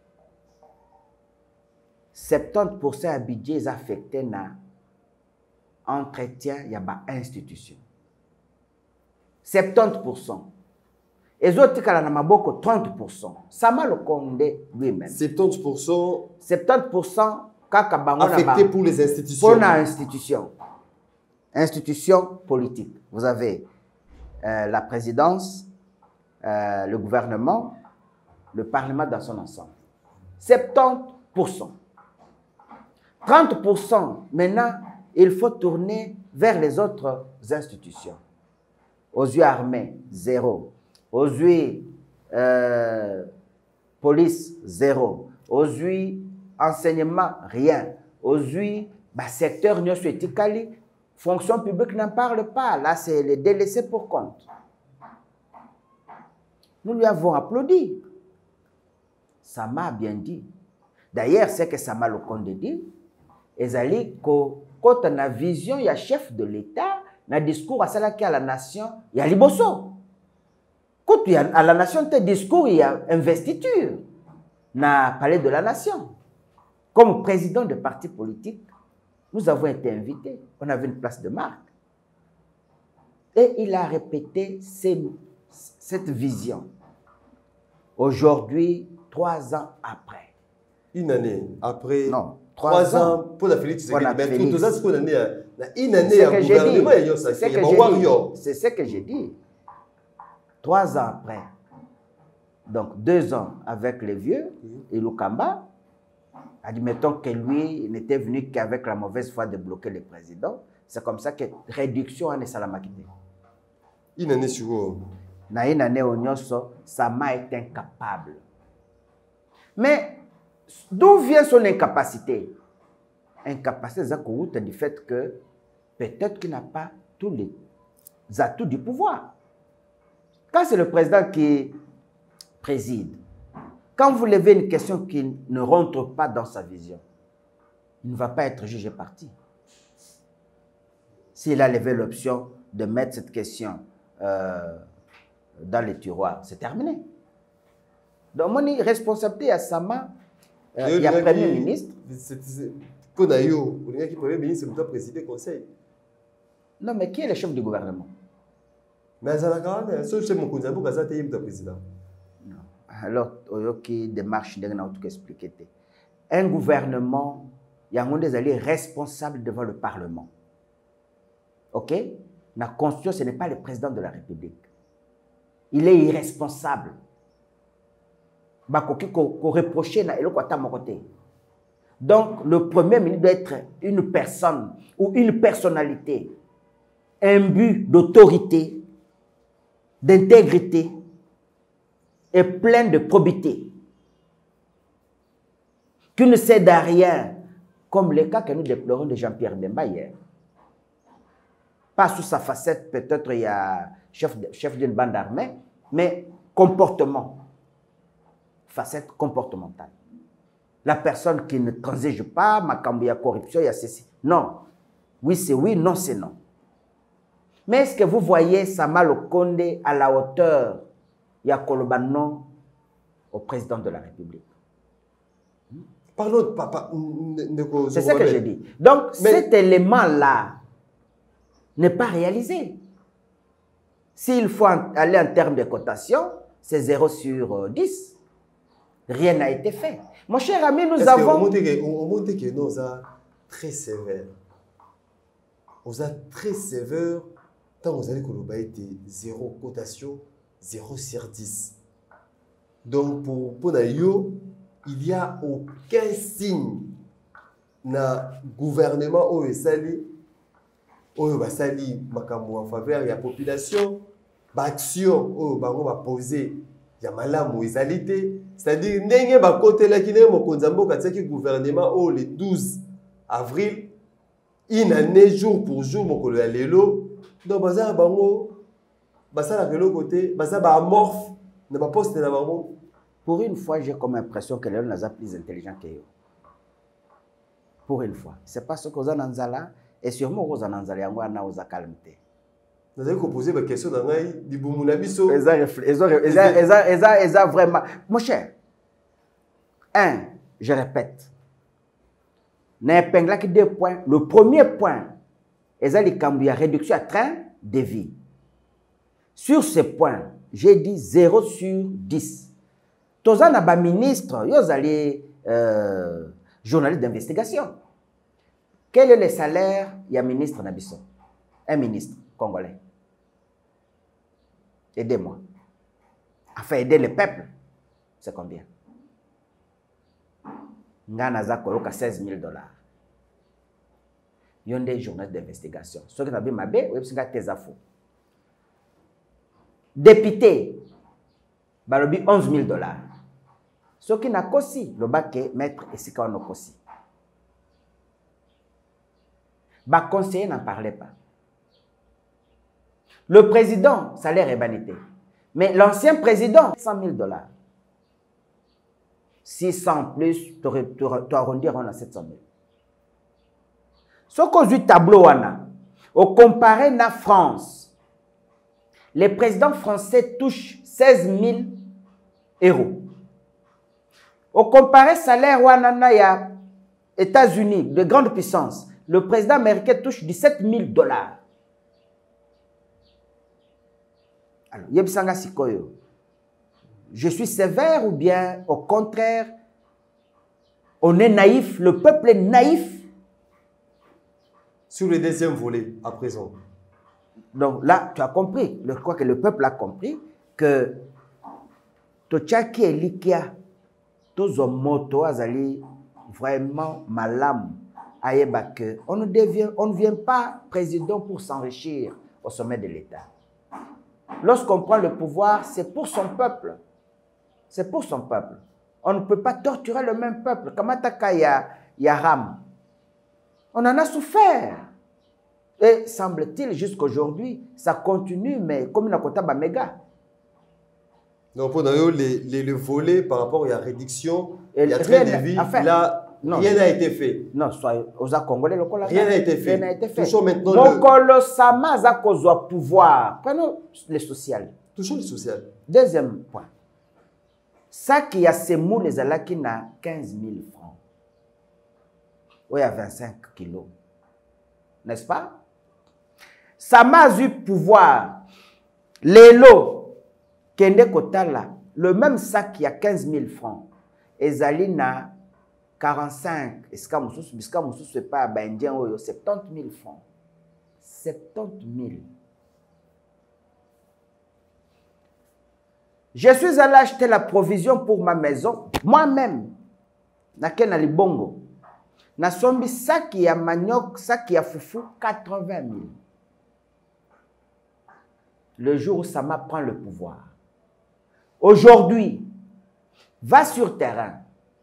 [SPEAKER 1] 70% à budget est affecté na entretien y a ba institution. 70%. Et autres kala na maboko 30%. Sama Lokonde lui-même.
[SPEAKER 2] 70%.
[SPEAKER 1] 70% kaka bango
[SPEAKER 2] affecté pour les institutions.
[SPEAKER 1] Pour la institution. Institution politique. Vous avez la présidence, le gouvernement, le Parlement dans son ensemble. 70%. 30%, maintenant, il faut tourner vers les autres institutions. Aux yeux armés, 0. Aux yeux police, 0. Aux yeux enseignement, rien. Aux yeux secteur fonction publique n'en parle pas. Là, c'est le délaissé pour compte. Nous lui avons applaudi. Sama a bien dit. D'ailleurs, c'est que Sama Lukonde dit, ezali ko quand on a vision, il y a chef de l'État, na discours à cela qui à la nation, il y a liboso. Quand il y a à la nation, tes discours, il y a investiture. Na palais de la nation. Comme président de parti politique, nous avons été invités. On avait une place de marque. Et il a répété cette vision. Aujourd'hui, 3 ans après.
[SPEAKER 2] Une année après.
[SPEAKER 1] Non.
[SPEAKER 2] 3 ans pour la Félix. C'est
[SPEAKER 1] ce que j'ai dit. 3 ans après. Donc 2 ans avec les vieux et Lukamba. Admettons que lui n'était venu qu'avec la mauvaise foi de bloquer le président. C'est comme ça que réduction en Salamakité.
[SPEAKER 2] Une année sur eux.
[SPEAKER 1] Na une année au Nyoso, Sama est incapable. Mais d'où vient son incapacité? Incapacité, c'est du fait que peut-être qu'il n'a pas tous les atouts du pouvoir. Quand c'est le président qui préside, quand vous levez une question qui ne rentre pas dans sa vision, il ne va pas être jugé parti. S'il a levé l'option de mettre cette question dans les tiroirs, c'est terminé. Donc, mon responsabilité à Sama, il y a Premier ministre.
[SPEAKER 2] Pour Nayo, le Premier ministre doit présider le Conseil.
[SPEAKER 1] Non, mais qui est le chef du gouvernement?
[SPEAKER 2] Mais c'est chef de président.
[SPEAKER 1] Alors, qui démarche, tout expliquer. Un gouvernement, il y a des alliés responsables devant le Parlement. Ok? La Constitution, ce n'est pas le président de la République. Il est irresponsable. Donc, le Premier ministre doit être une personne ou une personnalité imbue d'autorité, d'intégrité et plein de probité, qui ne cède à rien, comme le cas que nous déplorons de Jean-Pierre Bemba hier. Pas sous sa facette, peut-être il y a chef d'une bande armée, mais comportement, facette comportementale. La personne qui ne transige pas, il y a corruption, il y a ceci. Non. Oui, c'est oui, non, c'est non. Mais est-ce que vous voyez Sama Lukonde à la hauteur, il y a Kolobano au président de la République?
[SPEAKER 2] Parlons de papa.
[SPEAKER 1] C'est ce que j'ai dit. Donc, cet élément-là n'est pas réalisé. S'il faut aller en termes de cotation, c'est 0 sur 10. Rien n'a été fait. Mon cher ami, nous avons...
[SPEAKER 2] On montre que nous sommes très sévères. On est très sévères tant que vous avez été 0 cotation, 0 sur 10. Donc, pour Nayo, il n'y a aucun signe na gouvernement au Sali, au Sali, en faveur de la population, l'action au va poser. Il y a malam ou égalité, c'est-à-dire n'engue ba côté là qui n'est mon konzambo kataki gouvernement au le 12 avril une année jour pour jour mon kolo lelo donc bazar bango basala de l'autre côté bazar ba amorphe ne pas poste na bango.
[SPEAKER 1] Pour une fois j'ai comme impression que les gens sont plus intelligents que eux. Pour une fois, c'est parce que aux ananzala et sûrement aux ananzala yango na aux calmité.
[SPEAKER 2] Vous avez posé ma question dans du Boumounabiso.
[SPEAKER 1] Ils ont vraiment. Mon cher, je répète, n'épingle que 2 points. Le premier point, ils ont la réduction à train de vie. Sur ce point, j'ai dit 0 sur 10. Tous les ministres, ils ont journalistes d'investigation. Quel est le salaire du ministre Nabiso? Un ministre congolais. Aidez-moi. Enfin, aider le peuple. C'est combien? Ngana Zakoroka 16 000 $. Il y a des journalistes d'investigation. Ceux qui ont bien mabé, ou bien tes affaires. Député, balobi 11 000 $. Ceux qui n'ont pas le bac maître et ce qu'on a aussi. Le conseiller n'en parlait pas. Le président, salaire est vanité. Mais l'ancien président, 100 000 $. 600 plus, tu arrondir à 700 000. Ce qu'on dit tableau, au comparé na France, les présidents français touchent 16 000 euros. Au comparé salaire, il y a États-Unis, de grande puissance, le président américain touche 17 000 $. Alors, Yebsanga Sikoyo, je suis sévère ou bien au contraire, on est naïf, le peuple est naïf?
[SPEAKER 2] Sur le deuxième volet, à présent.
[SPEAKER 1] Donc là, tu as compris, je crois que le peuple a compris que Tochaki et Likia, tous les motos, azali vraiment malam, on ne vient pas président pour s'enrichir au sommet de l'État. Lorsqu'on prend le pouvoir, c'est pour son peuple. C'est pour son peuple. On ne peut pas torturer le même peuple. Kamataka Yaram. On en a souffert. Et semble-t-il, jusqu'aujourd'hui, ça continue, mais comme une akota méga.
[SPEAKER 2] Donc, pour nous, les volets par rapport à la réduction, il y a très de vie, là, rien n'a été fait.
[SPEAKER 1] Non, soit aux Congolais,
[SPEAKER 2] rien n'a été fait.
[SPEAKER 1] Rien n'a été fait.
[SPEAKER 2] Touchons maintenant
[SPEAKER 1] le pouvoir. Prenons les social.
[SPEAKER 2] Touchons le social.
[SPEAKER 1] Deuxième point. Ça qui a ces mots, les alaki n'a 15 000 francs. Ou il y a 25 kilos. N'est-ce pas? Ça m'a eu pouvoir. Les lots, Kende Kotala, le même sac qui a 15 000 francs. Et Zalina, 45. Est-ce que c'est pas indien, 70 000 francs. 70 000. Je suis allé acheter la provision pour ma maison, moi-même. Naken ali bongo. Na sombi saki ya manioc, saki ya foufou, 80 000. Le jour où Sama prend le pouvoir. Aujourd'hui, va sur terrain.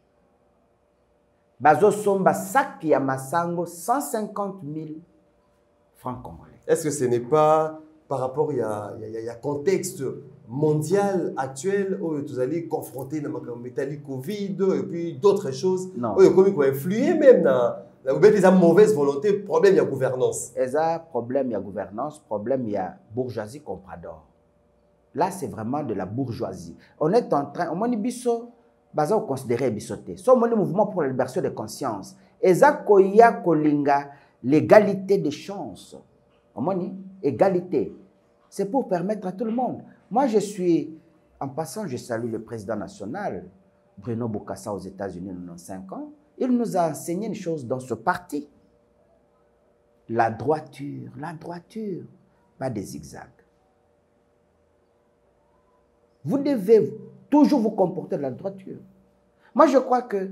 [SPEAKER 1] Bazo somba saki ya masango, 150 000 francs congolais.
[SPEAKER 2] Est-ce que ce n'est pas par rapport à un contexte mondial actuel où vous allez confronter le Covid et puis d'autres choses qui influent même dans la mauvaise volonté, problème de gouvernance.
[SPEAKER 1] Il y a problème de gouvernance, problème de bourgeoisie comprador. Là, c'est vraiment de la bourgeoisie. On est en train, on biso, baza considérer bisoté. So le mouvement pour la libération de conscience. Eza koya kolinga l'égalité des chances. Égalité. C'est pour permettre à tout le monde. Moi, je suis, en passant, je salue le président national, Bruno Bokassa aux États-Unis, 95 ans. Il nous a enseigné une chose dans ce parti. La droiture, pas des zigzags. Vous devez toujours vous comporter de la droiture. Moi, je crois que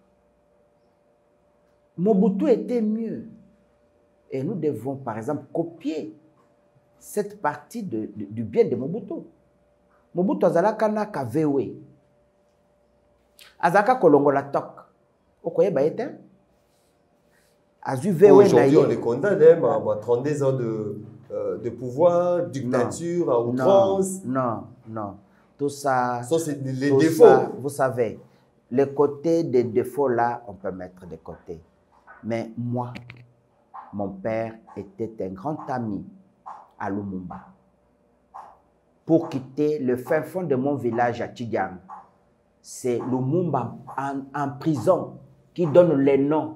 [SPEAKER 1] Mobutu était mieux. Et nous devons, par exemple, copier cette partie du bien de Mobutu. Mobutu azalaka na kavewe. Azaka kolongola tok. Okoye baete?
[SPEAKER 2] Aujourd'hui, on les condamne à 32 ans de pouvoir, dictature, à outrance.
[SPEAKER 1] Non. Tout ça,
[SPEAKER 2] c'est les défauts. Ça,
[SPEAKER 1] vous savez, les côtés des défauts là, on peut mettre de côté. Mais moi, mon père était un grand ami à Lumumba. Pour quitter le fin fond de mon village à Tidjang, c'est Lumumba en prison qui donne les noms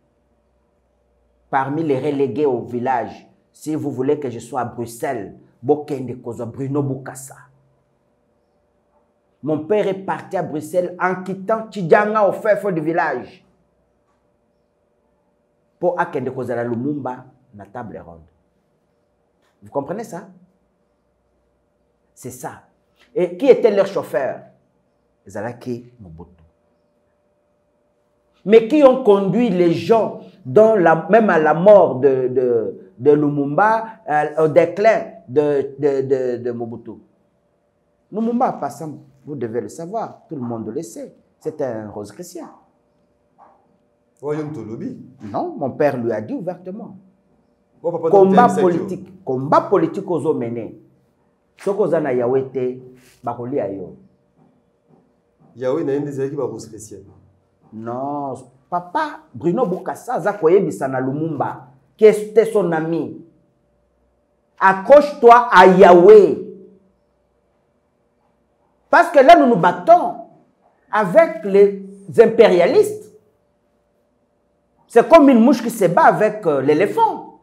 [SPEAKER 1] parmi les relégués au village. Si vous voulez que je sois à Bruxelles, Bokende Kozo Bruno Bokassa. Mon père est parti à Bruxelles en quittant Tidjanga au fin fond du village pour Akende Kozala Lumumba na table ronde. Vous comprenez ça? C'est ça. Et qui était leur chauffeur? Zalaki Mobutu. Mais qui ont conduit les gens, même à la mort de Lumumba, au déclin de Mobutu. Lumumba, passant, vous devez le savoir, tout le monde le sait, c'était un rose chrétien. Non, mon père lui a dit ouvertement. Combat politique aux hommes menés. Ce qu'on a yawete, bakoli ayo.
[SPEAKER 2] Yahweh n'a des équipes à chrétiens.
[SPEAKER 1] Non, papa Bruno Bokassa Zakoyebisa na Lumumba, qui était son ami. Accroche-toi à Yahweh. Parce que là, nous nous battons avec les impérialistes. C'est comme une mouche qui se bat avec l'éléphant.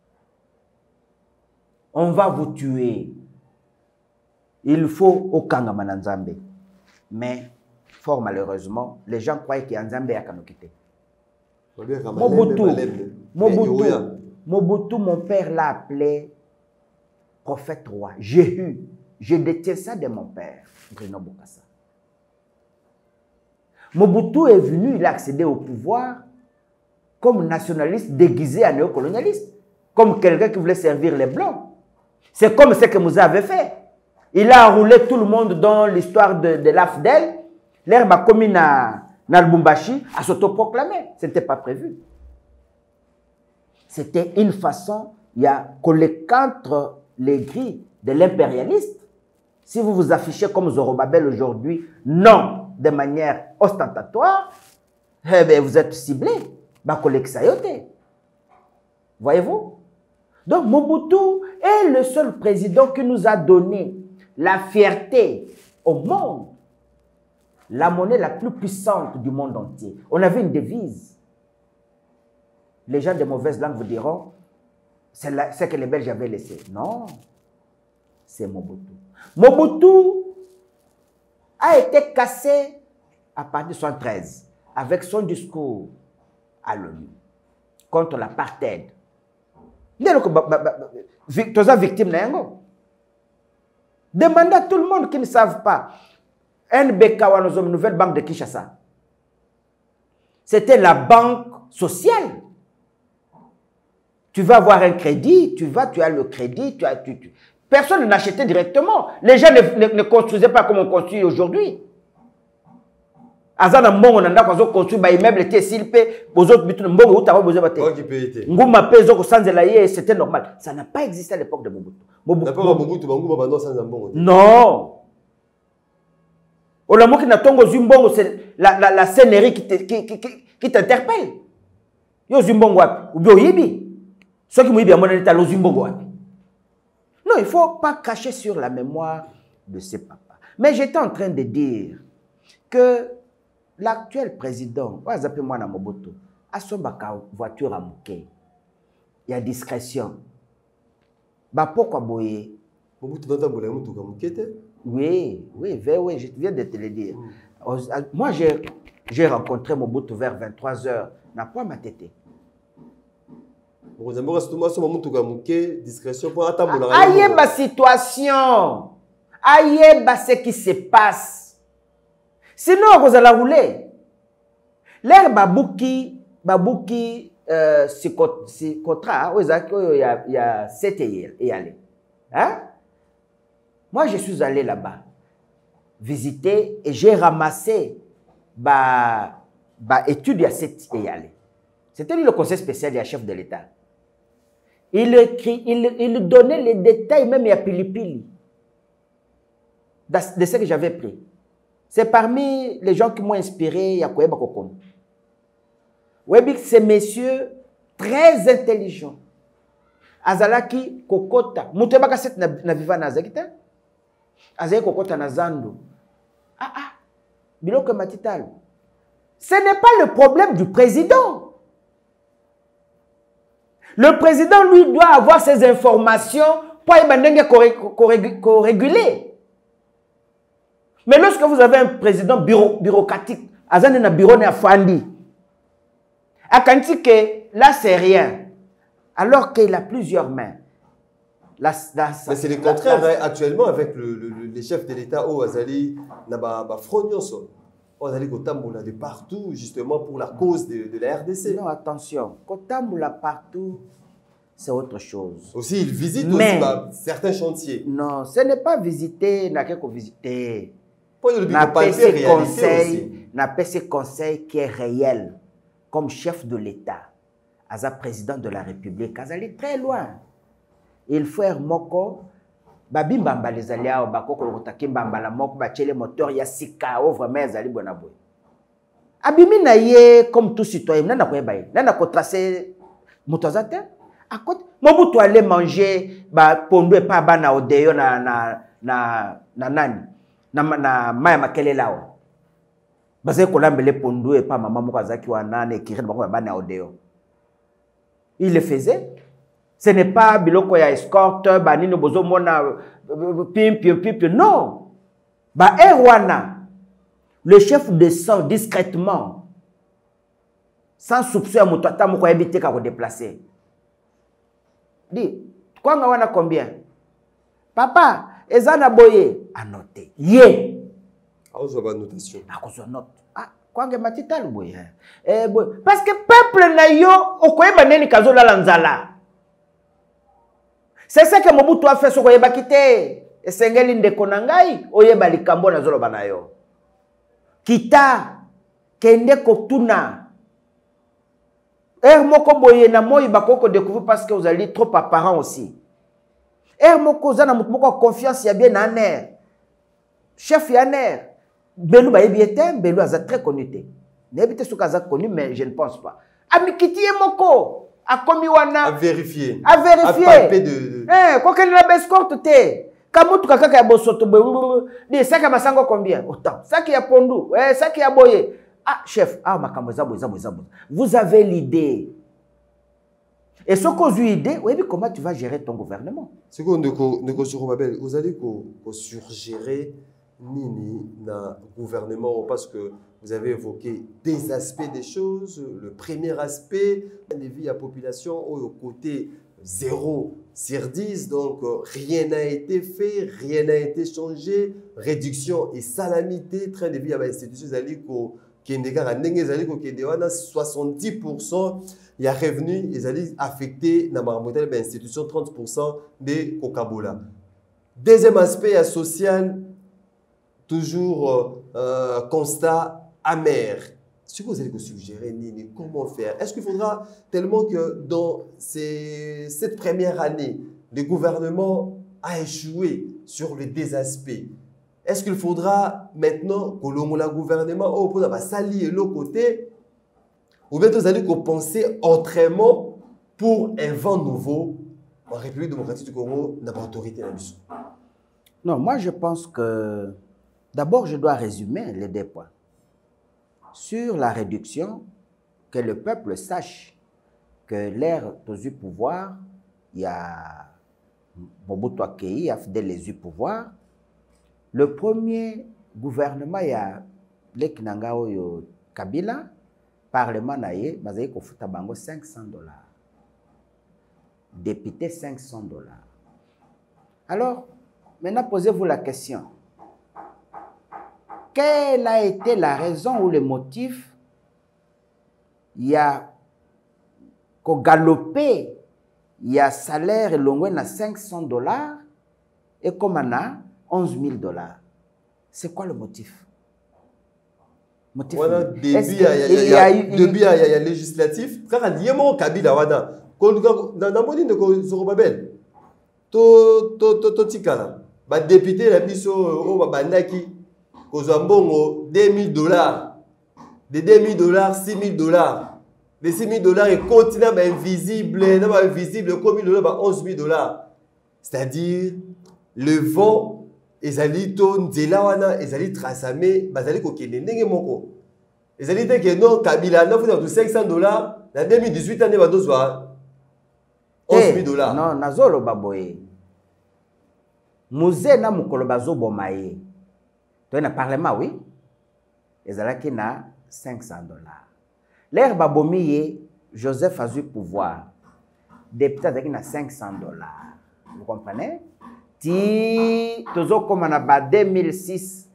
[SPEAKER 1] On va vous tuer. Il faut au Kangamananzambe. Mais, fort malheureusement, les gens croyaient qu'il y a un Nzambe à Kanokite. Mobutu, mon père l'a appelé prophète roi. Je détiens ça de mon père, Bruno Bokassa. Mobutu est venu, il a accédé au pouvoir comme nationaliste déguisé à néocolonialiste, comme quelqu'un qui voulait servir les Blancs. C'est comme ce que Moussa avait fait. Il a roulé tout le monde dans l'histoire de l'AFDEL. L'herbe a commis dans Lubumbashi à s'autoproclamer. Ce n'était pas prévu. C'était une façon, il y a collé contre les grilles de l'impérialiste. Si vous vous affichez comme Zorobabel aujourd'hui, non, de manière ostentatoire, eh bien, vous êtes ciblé. Voyez-vous? Donc Mobutu est le seul président qui nous a donné la fierté au monde, la monnaie la plus puissante du monde entier. On avait une devise. Les gens de mauvaise langue vous diront, c'est ce que les Belges avaient laissé. Non, c'est Mobutu. Mobutu a été cassé à partir de 1973 avec son discours à l'ONU contre l'apartheid. Tu es victime de Yango. Demandez à tout le monde qui ne savent pas. NBK, une nouvelle banque de Kinshasa. C'était la banque sociale. Tu vas avoir un crédit, tu as le crédit, personne n'achetait directement. Les gens ne construisaient pas comme on construit aujourd'hui. Azana mbongo nanda kwa construire ba immeuble était silpé bozo mbongo uta bozo bate nguma pezo ko sanzela ye c'était normal, ça n'a pas existé à l'époque de Mobutu. Non, olamoki na tongo zumbongo, c'est la scénerie qui t'interpelle. Yo zumbongo wapi ubio yibi ceux qui muibi amona neta lo zumbongo wapi. Non, il faut pas cacher sur la mémoire de ses papas. Mais j'étais en train de dire que l'actuel président, moi na Mobutu, a son voiture à Mouké. Il y a discrétion. Pourquoi boye?
[SPEAKER 2] Mobutu dans ta boule à Mouké?
[SPEAKER 1] Oui, je viens de te le dire. Moi, j'ai rencontré Mobutu vers 23h. N'a pas ma tête.
[SPEAKER 2] Discrétion pour attendre.
[SPEAKER 1] Aïe, ma situation. Aïe, ce qui se passe. Sinon, vous allez rouler. L'air babouki, c'est contrat, il y a 7 et aller. Hein? Moi, je suis allé là-bas, visiter, et j'ai ramassé études à 7 et aller. C'était lui le conseil spécial du chef de l'État. Il donnait les détails, même il y a pili-pili, de ce que j'avais pris. C'est parmi les gens qui m'ont inspiré, Yakoyeba Kokon. Webik, ces messieurs très intelligents. Azalaki Kokota. Moutebaka set na viva na Azakita. Azaki Kokota na Zando. Biloko Matital. Ce n'est pas le problème du président. Le président, lui, doit avoir ses informations pour y réguler. Mais lorsque vous avez un président bureaucratique, Azane na bureau na Fandi, que là c'est rien, alors qu'il a plusieurs mains.
[SPEAKER 2] Mais c'est le contraire actuellement avec les chefs de l'État au Azali na Frognoso. Azali Kotamboula de partout justement pour la cause de la RDC.
[SPEAKER 1] Non, attention, Kotamboula partout, c'est autre chose.
[SPEAKER 2] Aussi, il visite aussi certains chantiers.
[SPEAKER 1] Non, ce n'est pas visiter, n'a qu'à visiter.
[SPEAKER 2] N'a pas
[SPEAKER 1] ce conseil qui est réel comme chef de l'État, as président de la République, as allé très loin. Il faut Moko, babimbamba les aliao bakoko lokotaki mbamba la moko bachele moteur ya sika o vraiment ezali bona boy abimi na ye comme tout citoyen nana koyeba ye nana ko tracer moto azate à côté mobutu aller manger ba pondu e pa bana odeyo na nani na maya makele lao bazé ko lambele pondu e pa mama moko azaki wana na ekiri ba bana odeyo il le faisait. Ce n'est pas biloko ya escorte, banino bozo mona pim. Non. Ba erwana. Le chef descend discrètement. Sans soupçon à mutata moko habité ka ko déplacer. Dit, quoi nga wana combien? Papa, ezana boye anoté. Ye.
[SPEAKER 2] A ozo ba notation.
[SPEAKER 1] A ko note. Ah, quoi nga matita le boye. Boy, parce que peuple na yo okoyeba neni kazola lanzala. C'est ce que Mobutu a fait sur Oyeba Kite. Et Sengeli ndeko na ngai, Oyeba likambo na zolo banayo. Kita, kende kotuna. Moko boye na moi bakoko découvrir parce que vous allez trop apparent aussi. Moko zana moko confiance ya bien na ner. Chef ya ner. Belu ba ebiete, Belu aza très connu te. Nebite souka connu mais je ne pense pas. Amikiti moko. A commis wana
[SPEAKER 2] à vérifier
[SPEAKER 1] à palper
[SPEAKER 2] de
[SPEAKER 1] quoi qu'elle la escorte te kamutu kaka ya bosoto de saka masango combien autant saki ya pondu saki ya boye ah chef ah makambo zabo vous avez l'idée et ce que vous idée oui comment tu vas gérer ton gouvernement
[SPEAKER 2] c'est quoi ndeko Zorobabel vous allez surgérer nini na gouvernement parce que vous avez évoqué des aspects des choses. Le premier aspect, les vies à population au côté 0 sur 10, donc rien n'a été fait, rien n'a été changé, réduction et salamité, train de vie à l'institution, qui est 70%, il y a revenu, ils allaient affecter dans l'institution 30% de Coca-Cola. Deuxième aspect social, toujours constat amer. Ce que vous allez suggérer, Nini, comment faire? Est-ce qu'il faudra tellement que dans cette première année, le gouvernement a échoué sur les deux aspects? Est-ce qu'il faudra maintenant que le gouvernement s'allie de l'autre côté ou bien vous allez penser autrement pour un vent nouveau en République démocratique du Congo dans l'autorité de la mission?
[SPEAKER 1] Non, moi je pense que d'abord je dois résumer les deux points. Sur la réduction, que le peuple sache que l'ère du pouvoir, il y a Mobutu Akei, a fait les pouvoir. Le premier gouvernement, il y a Lekinangao Kabila, Parlement naye, bazaye ko futa bango $500. Député $500. Alors, maintenant posez-vous la question. Quelle a été la raison ou le motif? Il y a qu'au galopé, il y a salaire et l'ongoué na $500 et comme on a $11 000. C'est quoi le motif?
[SPEAKER 2] Voilà, début il y a législatif. Quand on dit mon Kabila wada, dans mon de Zorobabel, to tikala, ba député la biso o bandaki. $2 000, de $2 000, $6 000. Les $6 000 et continent invisible, comme $11 000. C'est-à-dire, le vent, les alito, nzelawana, les alito trasamé, bazali kokende ndenge moko. Les alito que non, Kabila, non, vous avez $500, en 2018, on va $11 000.
[SPEAKER 1] Non, nazolo baboye. Mouze na mukolo bazo bomaye. Dans le Parlement, oui, ils ont na $500. L'air babomiye, Joseph a eu pouvoir. Député a na $500. Vous comprenez? Si tozo comme on a 2006,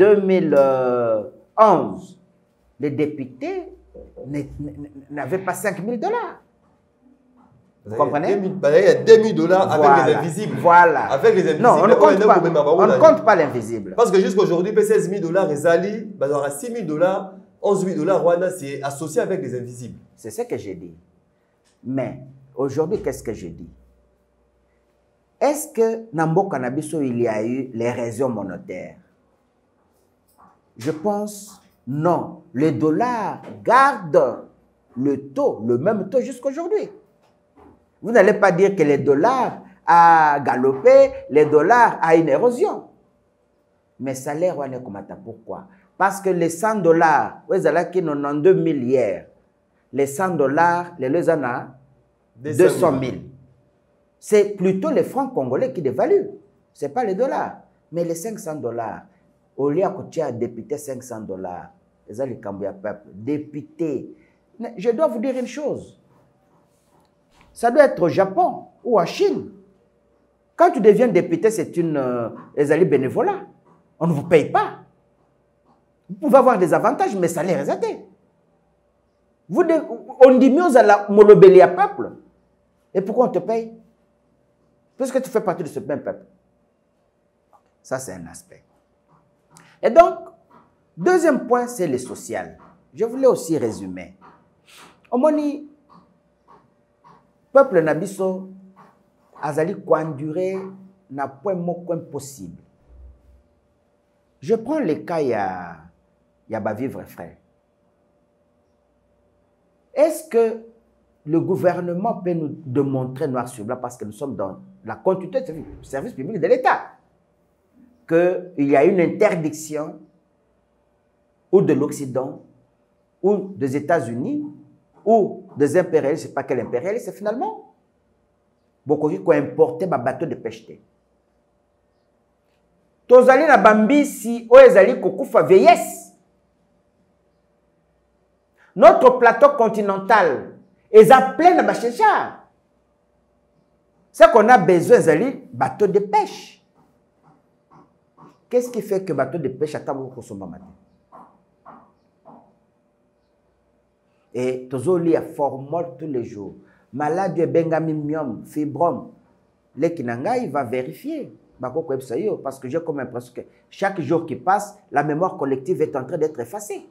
[SPEAKER 1] 2011, les députés n'avaient pas $5 000. Vous comprenez?
[SPEAKER 2] Il y a $2 000 avec les invisibles.
[SPEAKER 1] Voilà.
[SPEAKER 2] Avec les invisibles.
[SPEAKER 1] Non, on ne compte pas l'invisible.
[SPEAKER 2] Parce que jusqu'à aujourd'hui, $16 000, les alliés, il y aura $6 000, $11 000, Rwanda, c'est associé avec les invisibles.
[SPEAKER 1] C'est ce que j'ai dit. Mais aujourd'hui, qu'est-ce que je dis? est-ce que Nambo Cannabiso, il y a eu les raisons monétaires? Je pense non. Le dollar garde le taux, le même taux jusqu'aujourd'hui. Vous n'allez pas dire que les dollars a galopé, les dollars a une érosion. Mais salaire, on est comme ça. Pourquoi? Parce que les 100 $, vous avez qui 92 000 hier, les 100 $, les deux en a 200 000. C'est plutôt les francs congolais qui dévaluent. Ce n'est pas les dollars. Mais les 500 $, au lieu de député 500 $, les gens, les Cambouya peuple, député. Je dois vous dire une chose. Ça doit être au Japon ou en Chine. Quand tu deviens député, c'est une bénévolat. On ne vous paye pas. Vous pouvez avoir des avantages, mais ça les réserve. On dit mieux à la molobélia peuple. Et pourquoi on te paye? Parce que tu fais partie de ce même peuple. Ça, c'est un aspect. Et donc, deuxième point, c'est le social. Je voulais aussi résumer. Au moni, peuple Nabiso, azali conduire n'a point possible. Je prends le cas, il y a vivre frère. Est-ce que le gouvernement peut nous démontrer noir sur blanc, parce que nous sommes dans la continuité du service public de l'État, qu'il y a une interdiction ou de l'Occident, ou des États-Unis, ou des impérialistes, je ne sais pas quel impérialiste, c'est finalement beaucoup qui ont importé un bateau de pêche. Tozali na bambisi oezali kokufa vieillesse. Notre plateau continental est plein de bachéchard. Ce qu'on a besoin, c'est bateau de pêche. Qu'est-ce qui fait que bateau de pêche attend beaucoup de consommer matin? Et tozoli a formol tous les jours. Malade de bengamimium, fibrome. Le Kinanga, il va vérifier. Parce que j'ai comme l'impression que chaque jour qui passe, la mémoire collective est en train d'être effacée.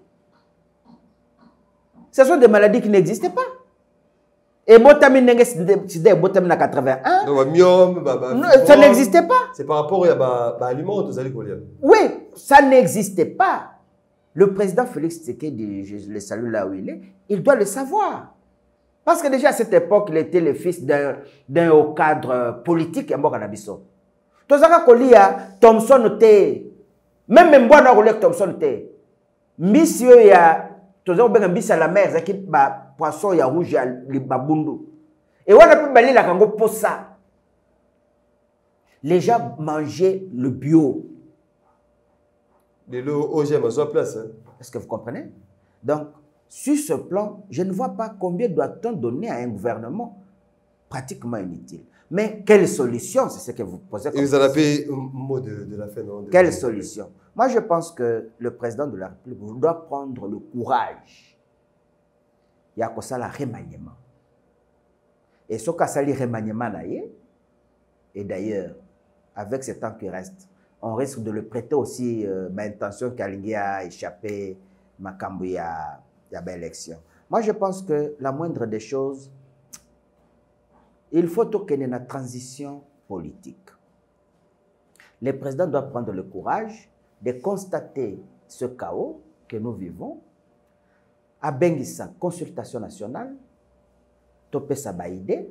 [SPEAKER 1] Ce sont des maladies qui n'existaient pas. Et Botamine, c'était Botamine à 81. Ça n'existait pas.
[SPEAKER 2] C'est par rapport à l'aliment,
[SPEAKER 1] oui, ça n'existait pas. Le président Félix Tshisekedi, je le salue là où il est, il doit le savoir. Parce que déjà à cette époque, il était le fils d'un haut cadre politique à Mbokanabiso. Tozaka kolia Thomson te. Même Mbwana Rolek Thomson te. Mbisi ya tozaka benga mbisi à la mer, zaki ba poisson ya rouge ya babundu. Et on a pu balayer la kango pour ça. Les gens mangeaient le bio.
[SPEAKER 2] Les lots OGM à place.
[SPEAKER 1] Est-ce que vous comprenez? Donc, sur ce plan, je ne vois pas combien doit-on donner à un gouvernement pratiquement inutile. Mais quelle solution? C'est ce que vous posez comme
[SPEAKER 2] question. Et vous en avez un mot de la fin, non?
[SPEAKER 1] Quelle solution? Moi, je pense que le président de la République doit prendre le courage. Il y a comme ça le remaniement. Et ce qu'a ça le remaniement, et d'ailleurs, avec ce temps qui reste, on risque de le prêter aussi ma intention qu'Alingi a échappé, ma Cambouya, il y a belle élection. Moi, je pense que la moindre des choses, il faut qu'il y ait une transition politique. Le président doit prendre le courage de constater ce chaos que nous vivons, à Bengissa, consultation nationale, topé sa baïdé,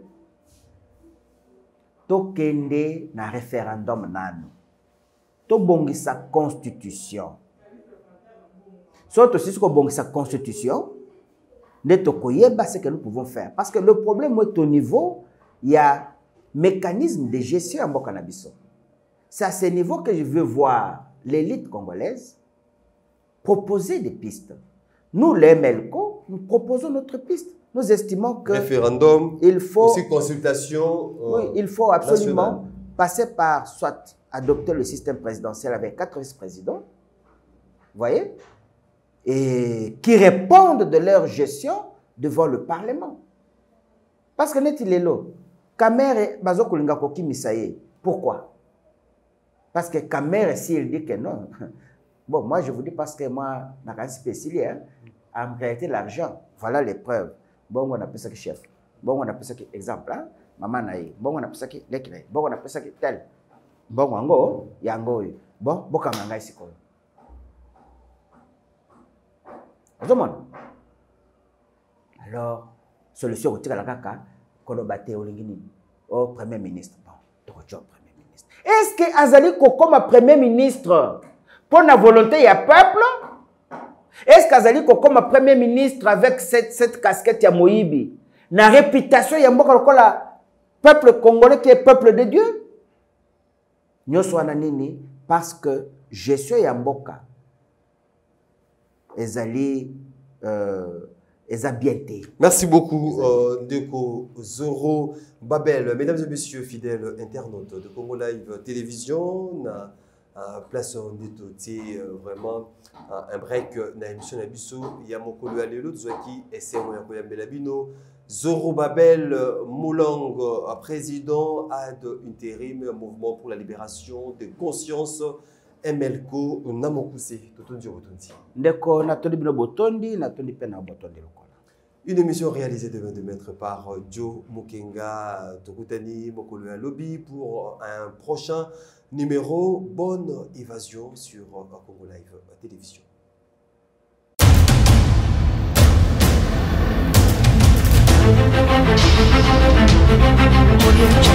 [SPEAKER 1] tokende na référendum nano. Tobongisa constitution. Surtout si on bongisa constitution, c'est ce que nous pouvons faire. Parce que le problème est au niveau, il y a mécanisme de gestion en Bokanabiso. C'est à ce niveau que je veux voir l'élite congolaise proposer des pistes. Nous, les MELCO, nous proposons notre piste. Nous estimons que
[SPEAKER 2] référendum,
[SPEAKER 1] il faut
[SPEAKER 2] aussi consultation.
[SPEAKER 1] Oui, il faut absolument
[SPEAKER 2] nationale.
[SPEAKER 1] Passer par soit adopter le système présidentiel avec 4 vice-présidents, vous voyez, et qui répondent de leur gestion devant le Parlement. Parce que net il est là. Kamer bazo kulinga koki misaye. Pourquoi? Parce que Kamer, s'il dit que non, bon, moi je vous dis parce que moi, dans un spécial, en réalité, l'argent, voilà les preuves. Bon, on appelle ça que chef. Bon, on appelle ça que exemple. Hein? maman na ye bongo na pesaki leki na ye bongo na pesaki tel bongo yango yango bon bokanga ngai sikoyo ozomona alors solution kotikala kaka koloba te olingi nini o premier ministre bon tokotia premier ministre est-ce que azali kokoma premier ministre pour la volonté ya peuple? Est-ce qu'azali kokoma premier ministre avec cette casquette ya Moïbi na réputation ya mboka lokola peuple congolais qui est peuple de Dieu? Nyoso wana nini parce que gestion ya mboka ezali bien.
[SPEAKER 2] Merci beaucoup, Ndeko Zoro Babel. Mesdames et messieurs, fidèles internautes de Congo Live Télévision, na place de Toti, vraiment un break na émission Nabiso, Yamokolo Alelo, Zouaki, SMO Yakoya Belabino, Zoro Babel, Moulang, président ad intérim, mouvement pour la libération de conscience. MLCO Namokuse Totondi Rotondi.
[SPEAKER 1] Ndeko Natondi Bino Botondi, Natondi Pena Botondi Lokola.
[SPEAKER 2] Une émission réalisée de 22 mètres par Joe Mukenga Tokutani Mokolo Lobby pour un prochain numéro. Bonne évasion sur Congo Live Télévision.
[SPEAKER 3] Audio